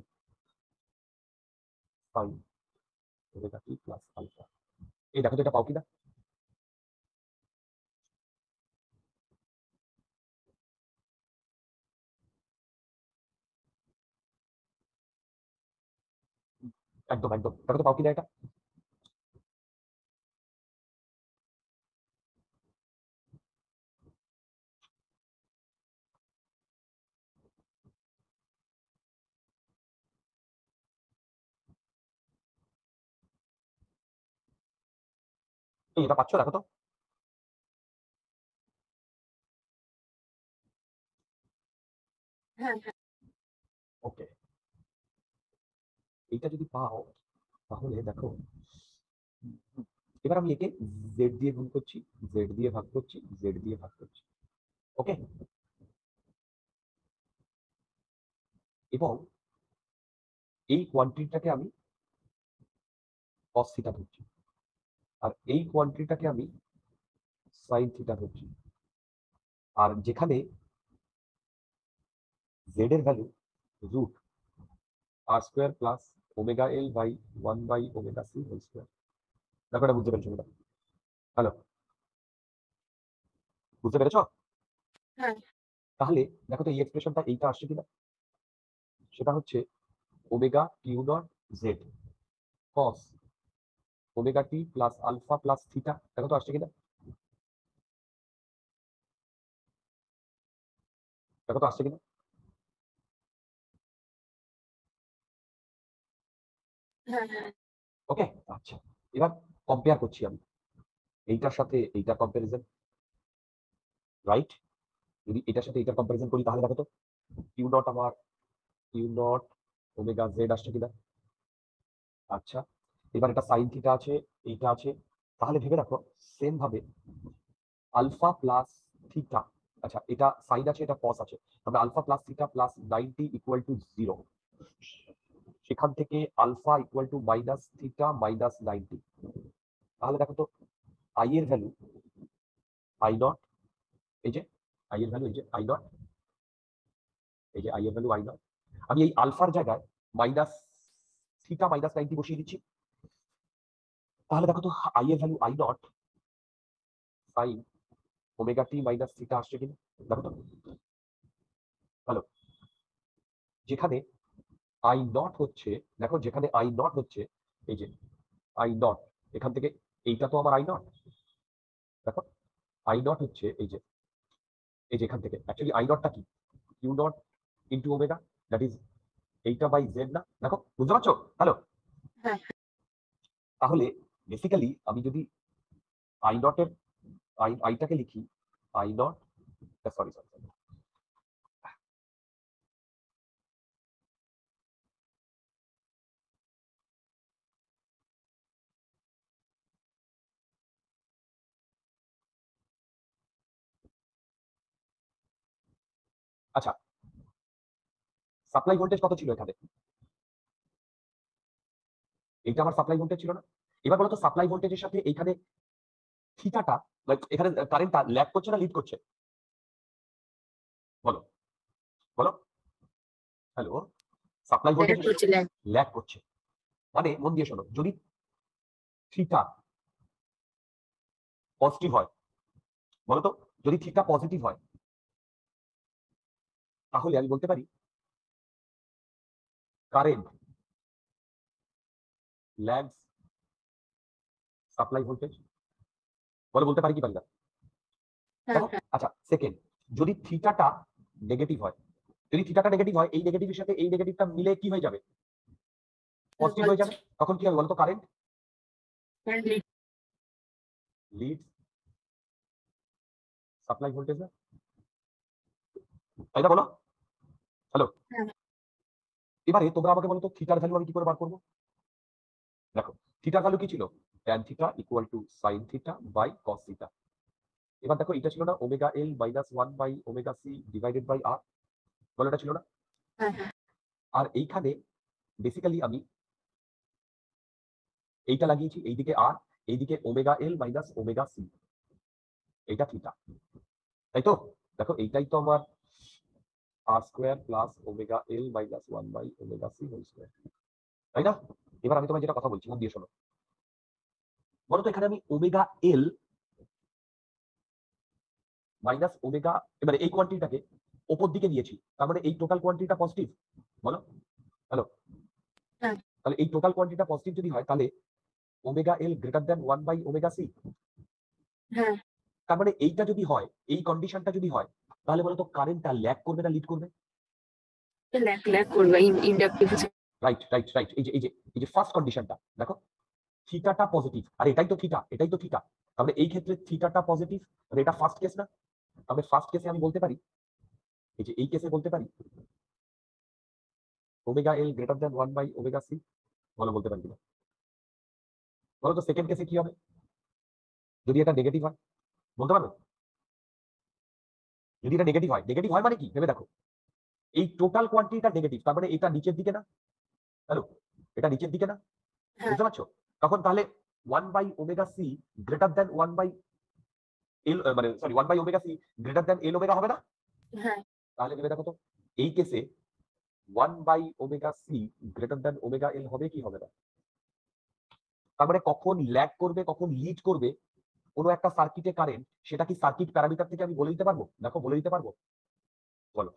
sine omega T plus alpha. এই দেখো তো এটা পাও কিনা? একদম একদম, দেখো তো পাও কিনা এটা। এই এটা পাচ্ছ, দেখো তো। হ্যাঁ হ্যাঁ ওকে, এইটা যদি পাও তাহলে দেখো, এবার আমি একে জেড দিয়ে গুণ করছি, জেড দিয়ে ভাগ করছি, জেড দিয়ে ভাগ করছি। ওকে, এবং এই কোয়ান্টিটিটাকে আমি কস থিটা ধরছি, আর এই কোয়ান্টিটিটাকে আমি সাইন থিটা ধরছি। আর যেখানে জেড এর value root R square plus omega L by 1 by omega C whole square. দেখো এটা বুঝতে পেরেছো? হ্যালো, বুঝতে পেরেছো? হ্যাঁ তাহলে দেখো তো এই এক্সপ্রেশনটা এইটা আসছে কিনা, সেটা হচ্ছে omega Q naught Z cos omega টি প্লাস আলফা প্লাস থিটা। দেখো তো আসছে কিনা, দেখো তো আসছে কিনা। হ্যাঁ হ্যাঁ ওকে, আচ্ছা, এবার কম্পেয়ার করছি আমি এইটার সাথে এইটার কম্পারিজন, রাইট? যদি এটার সাথে এইটার কম্পারিজন করি তাহলে দেখো তো কিউ নট আমার কিউ নট ওমেগা জেড আসছে কিনা। আচ্ছা, এবার এটা সাইন থিটা আছে, এইটা আছে, তাহলে ভেবে রাখো সেম ভাবে আলফা প্লাস থিটা, আচ্ছা এটা সাইন আছে এটা কস আছে, তবে alpha plus theta plus 90 equal to 0, সেখান থেকে alpha equal to minus theta minus 90। তাহলে দেখো তো আই এর ভ্যালু আই নট, এই যে আই এর ভ্যালু, এই যে আই নট, এই যে আই এর ভ্যালু আই নট, আমি এই আলফার জায়গায় মাইনাস থিটা মাইনাস 90 বসিয়ে দিচ্ছি। তাহলে দেখো তো আই এর value I naught sine omega T minus theta আসছে কিনা, দেখো তো। ভালো, যেখানে আই নট হচ্ছে, দেখো যেখানে আই নট হচ্ছে, এই যে আই নট, এখান থেকে এইটা তো আমার আই নট, দেখো আই নট হচ্ছে এই যে এখান থেকে অ্যাকচুয়ালি আই নটটা কি, Q naught into omega, that is এইটা বাই জেড না, দেখো বুঝতে পারছো? হ্যালো, হ্যাঁ তাহলে বেসিক্যালি আমি যদি আই নটের আইটাকে লিখি আই নট, সরি সরি, আচ্ছা সাপ্লাই ভোল্টেজ কত ছিল এখানে, এইটা আমার সাপ্লাই ভোল্টেজ ছিল না। এবার বলো তো সাপ্লাই ভোল্টেজের সাথে এইখানে থিটাটা, এখানে কারেন্টটা ল্যাগ করছে না লিড করছে, বলো বলো। হ্যালো, সাপ্লাই ল্যাগ ভোল্টেজের করছে ল্যাগ। ল্যাগ করছে, মানে মন দিয়ে শোনো, যদি থিটা পজিটিভ হয়, বলো তো যদি থিটা পজিটিভ হয় তাহলে আমি বলতে পারি কারেন্ট ল্যাগস সাপ্লাই ভোল্টেজ, বলে বলতে পারি কি পারি না? হ্যাঁ দেখো হ্যাঁ আচ্ছা সেকেন্ড, যদি থিটাটা নেগেটিভ হয়, যদি থিটাটা নেগেটিভ হয় এই নেগেটিভের সাথে এই নেগেটিভটা মিলে কি হয়ে যাবে, পজিটিভ হয়ে যাবে, তখন কি হবে বলতো, current lead. Lead supply voltage না, তাই না বলো? হ্যালো, হ্যাঁ এবারে তোমরা আমাকে বলো তো থিটার ভ্যালু আমি কি করে বার করবো। দেখো থিটার ভ্যালু কি ছিল, tan theta equal to sine theta by cos theta. এবার দেখো এটা ছিল না omega L minus 1 by omega C divided by R, বলো এটা ছিল না? হ্যাঁ হ্যাঁ আর এইখানে বেসিক্যালি আমি এইটা লাগিয়েছি, এইদিকে আর এইদিকে omega L minus omega C, এইটা থিটা, তাই তো? দেখো এইটাই তো আমার R square plus omega L minus 1 by omega C whole square, তাই না? এবার আমি তোমায় যেটা কথা বলছি মন দিয়ে শোনো, বলো তো এখানে আমি ওমেগা এল মাইনাস ওমেগা, এবারে এই কোয়ান্টিটিটাকে ওপর দিকে নিয়েছি, তার মানে এই টোটাল কোয়ান্টিটিটা পজিটিভ, বলো? হ্যালো, হ্যাঁ তাহলে এই টোটাল কোয়ান্টিটিটা পজিটিভ যদি হয় তাহলে omega L greater than 1/ওমেগা C. হ্যাঁ তার মানে এইটা যদি হয়, এই কন্ডিশনটা যদি হয়, তাহলে বলতো কারেন্টটা ল্যাগ করবে না লিড করবে? ল্যাক ল্যাক করবে ইন্ডাকটিভ। Right right right. এই যে ফার্স্ট কন্ডিশনটা দেখো, থিটাটা পজিটিভ, আর এটাই তো থিটা, এটাই তো থিটা। তাহলে এই ক্ষেত্রে থিটাটা পজিটিভ, আর এটা ফার্স্ট কেস না? তাহলে ফার্স্ট কেসে আমি বলতে পারি, এই যে এই কেসে বলতে পারি omega L greater than 1/ওমেগা C. বলো বলতে পারি কিনা? বলো তো সেকেন্ড কেসে কি হবে যদি এটা নেগেটিভ হয়? বলতে পারবে? যদি এটা নেগেটিভ হয় মানে কি ভেবে দেখো, এই টোটাল কোয়ান্টিটিটা নেগেটিভ, তার মানে এটা নিচের দিকে না? হ্যালো, এটা নিচের দিকে না? হ্যাঁ বুঝতে পারছো? তখন তাহলে omega C greater than L, মানে sorry omega C greater than L omega হবে না? হ্যাঁ তাহলে ভেবে দেখো তো, এই কেসে omega C greater than omega L হবে কি হবে না? তার মানে কখন ল্যাগ করবে কখন লিড করবে কোনো একটা সার্কিটে কারেন্ট, সেটা কি সার্কিট প্যারামিটার থেকে আমি বলে দিতে পারবো? দেখো বলে দিতে পারবো? বলো,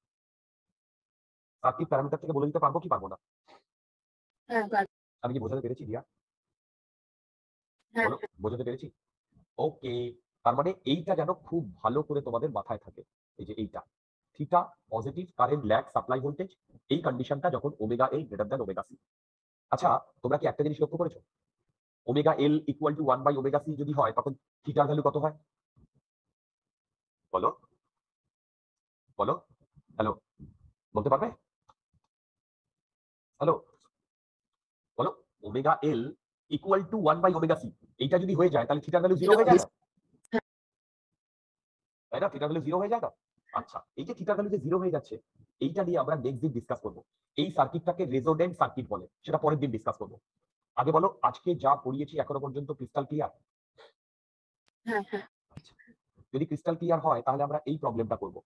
সার্কিট প্যারামিটার থেকে বলে দিতে পারবো কি পারবো না? হ্যাঁ আমি কি বোঝাতে পেরেছি রিয়া? হ্যাঁ বলো, বোঝাতে পেরেছি? ওকে। তার মানে এইটা যেন খুব ভালো করে তোমাদের মাথায় থাকে, এই যে এইটা theta positive, current lag supply voltage, এই কন্ডিশনটা যখন omega L greater than omega C. আচ্ছা, তোমরা কি একটা জিনিস লক্ষ্য করেছো, omega L equal to omega C যদি হয় তখন থিটার ভ্যালু কত হয়? বলো বলো, হ্যালো, বলতে পারবে? হ্যালো, বলো। Omega L equal to omega C, এইটা যদি হয়ে যায় তাহলে থিটার ভ্যালু জিরো হয়ে যায় না? তাই না, থিটার ভ্যালু জিরো হয়ে যায় না? আচ্ছা, এই যে থিটার ভ্যালু যে জিরো হয়ে যাচ্ছে, এইটা নিয়ে আমরা নেক্সট দিন ডিসকাস করবো। এই সার্কিটটাকে রেজোনেন্ট সার্কিট বলে, সেটা পরের দিন ডিসকাস করবো। আগে বলো, আজকে যা পড়িয়েছি এখনো পর্যন্ত ক্রিস্টাল ক্লিয়ার? হ্যাঁ হ্যাঁ যদি ক্রিস্টাল ক্লিয়ার হয় তাহলে আমরা এই প্রবলেমটা করব।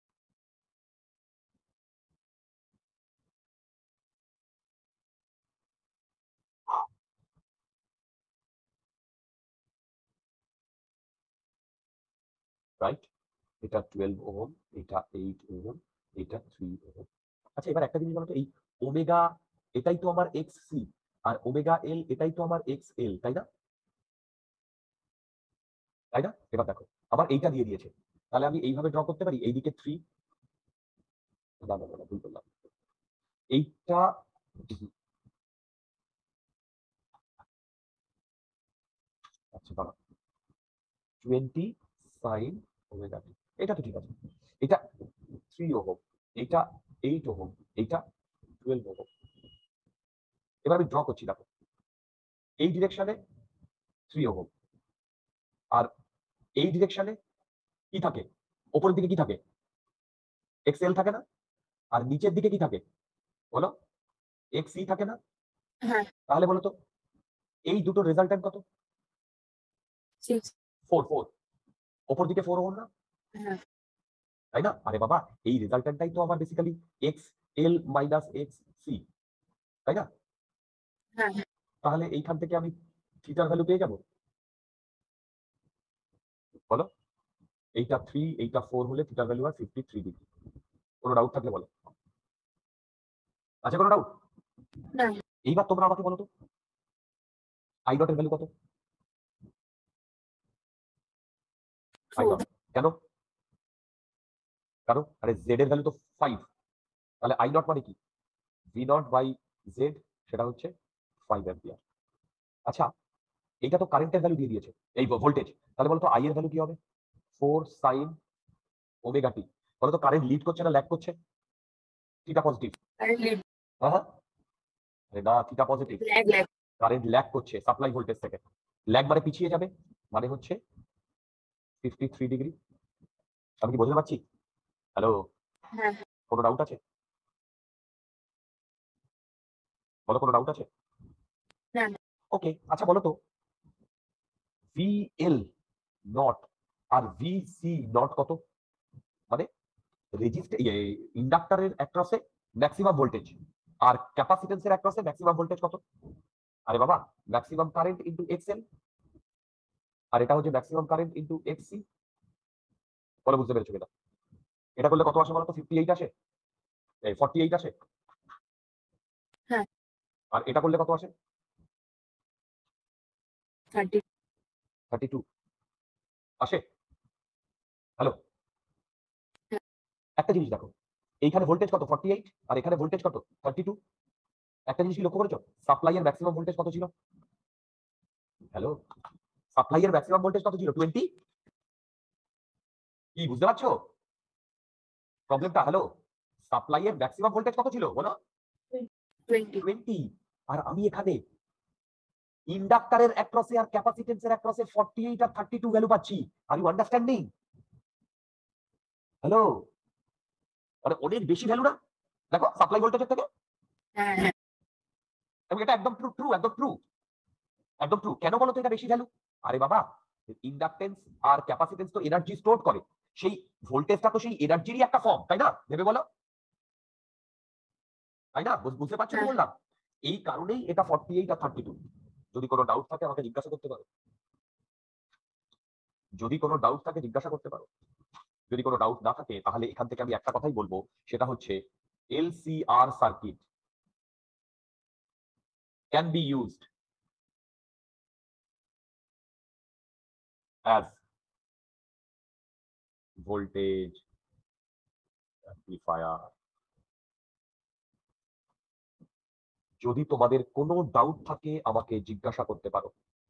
রাইট, এটা 12 ওহম, এটা 8 ওহম, এটা 3 ওহম। আচ্ছা, এবার একটা জিনিস বলো তো, এই ওমেগা এটাই তো আমার এক্স সি, আর ওমেগা এল এটাই তো আমার এক্স এল, তাই না? তাই না? এবার দেখো, আবার এইটা দিয়ে দিয়েছে, তাহলে আমি এইভাবে ড্র করতে পারি, এইদিকে 3, না না না ভুল করলাম, এইটা আচ্ছা দাঁড়া, 20 সাইন ওমেগা টি, এটা তো ঠিক আছে। এটা 3 ওহম, এটা 8 ওহম, এটা 12 ওহম। এবার আমি ড্র করছি, দেখো এই ডিরেকশনে 3 ওহম, আর এই ডিরেকশনে কি থাকে, উপরের দিকে কি থাকে, এক্সএল থাকে না? আর নিচের দিকে কি থাকে বলো, এক্স ই থাকে না? হ্যাঁ তাহলে বলো তো এই দুটো রেজাল্টেন্ট কত? 6 4 4, উপর দিকে 4 ওহম না? হ্যাঁ তাই না? আরে বাবা, এই রেজাল্টেন্টটাই তো আমার basically X L minus X C, তাই না? হ্যাঁ তাহলে এইখান থেকে আমি থিটার ভ্যালু পেয়ে যাব। বলো, এইটা 3 এইটা 4 হলে থিটার ভ্যালু হয় 53 ডিগ্রি। কোনো ডাউট থাকলে বলো, আছে কোনো ডাউট? না এইবার তোমরা আমাকে বলো তো, আই ডট এর ভ্যালু কত? আই 4 ডট কেন? কারণ আরে জেড এর ভ্যালু তো 5, তাহলে আই নট মানে কি, ভি নট বাই জেড, সেটা হচ্ছে 5 অ্যাম্পিয়ার। আচ্ছা, এইটা তো কারেন্টের ভ্যালু দিয়ে দিয়েছে, এই ভোল্টেজ, তাহলে বলতো আই এর ভ্যালু কি হবে? 4 সাইন ওমেগা টি। বলতো কারেন্ট লিড করছে না ল্যাগ করছে? Theta positive. কারেন্ট লিড হ্যাঁ হ্যাঁ, আরে না, theta positive, lag lag current lag করছে সাপ্লাই ভোল্টেজ থেকে। ল্যাগ মানে পিছিয়ে যাবে, মানে হচ্ছে 53 ডিগ্রি। আমি কি বোঝাতে পারছি? হ্যালো, হ্যাঁ কোনো ডাউট আছে? বলো, কোনো ডাউট আছে? না ওকে, আচ্ছা বলো তো, ভিএল নট আর ভিসি নট কত? মানে রেজিস্টার ইন্ডাক্টরের অ্যাক্রসে ম্যাক্সিমাম ভোল্টেজ, আর ক্যাপাসিটেন্সের অ্যাক্রসে ম্যাক্সিমাম ভোল্টেজ কত? আরে বাবা, ম্যাক্সিমাম কারেন্ট ইনটু এক্সএল, আর এটা হচ্ছে ম্যাক্সিমাম কারেন্ট ইনটু এক্সসি। বলে বুঝতে পেরেছো কিনা? এটা করলে কত আসে বলো তো? 58 আসে, এই 48 আসে। হ্যাঁ আর এটা করলে কত আসে? 30. 32 আসে। হ্যালো, হ্যাঁ। একটা জিনিস দেখো, এইখানে ভোল্টেজ কত 48 আর এখানে ভোল্টেজ কত 32। একটা জিনিস কি লক্ষ্য করেছো, সাপ্লাই এর ম্যাক্সিমাম ভোল্টেজ কত ছিল? হ্যালো, সাপ্লাই এর ম্যাক্সিমাম ভোল্টেজ কত ছিল? 20। কি বুঝতে পারছো প্রবলেমটা? হ্যালো, সাপ্লাই এর ম্যাক্সিমাম ভোল্টেজ কত ছিল বলো? 20. 20। আর আমি এখানে ইন্ডাক্টরের অ্যাক্রসে আর ক্যাপাসিটেন্সের অ্যাক্রসে 48 আর 32 ভ্যালু পাচ্ছি। আর ইউ আন্ডারস্ট্যান্ডিং? হ্যালো, মানে অনেক বেশি ভ্যালু না? দেখো সাপ্লাই ভোল্টেজের থেকে। হ্যাঁ হ্যাঁ এবং এটা একদম ট্রু ট্রু একদম ট্রু একদম ট্রু। কেন বলো তো এটা বেশি ভ্যালু? আরে বাবা, ইন্ডাকটেন্স আর ক্যাপাসিটেন্স তো এনার্জি স্টোর করে, সেই ভোল্টেজটা তো সেই এনার্জিরই একটা ফর্ম, তাই না? ভেবে বলো, তাই না? বুঝতে পারছো কি হ্যাঁ। বললাম? এই কারণেই এটা 48 আর 32। যদি কোনো ডাউট থাকে আমাকে জিজ্ঞাসা করতে পারো, যদি কোনো ডাউট থাকে জিজ্ঞাসা করতে পারো। যদি কোনো ডাউট না থাকে তাহলে এখান থেকে আমি একটা কথাই বলবো, সেটা হচ্ছে LCR circuit can be used as voltage amplifier. যদি তোমাদের কোনো ডাউট থাকে আমাকে জিজ্ঞাসা করতে পারো।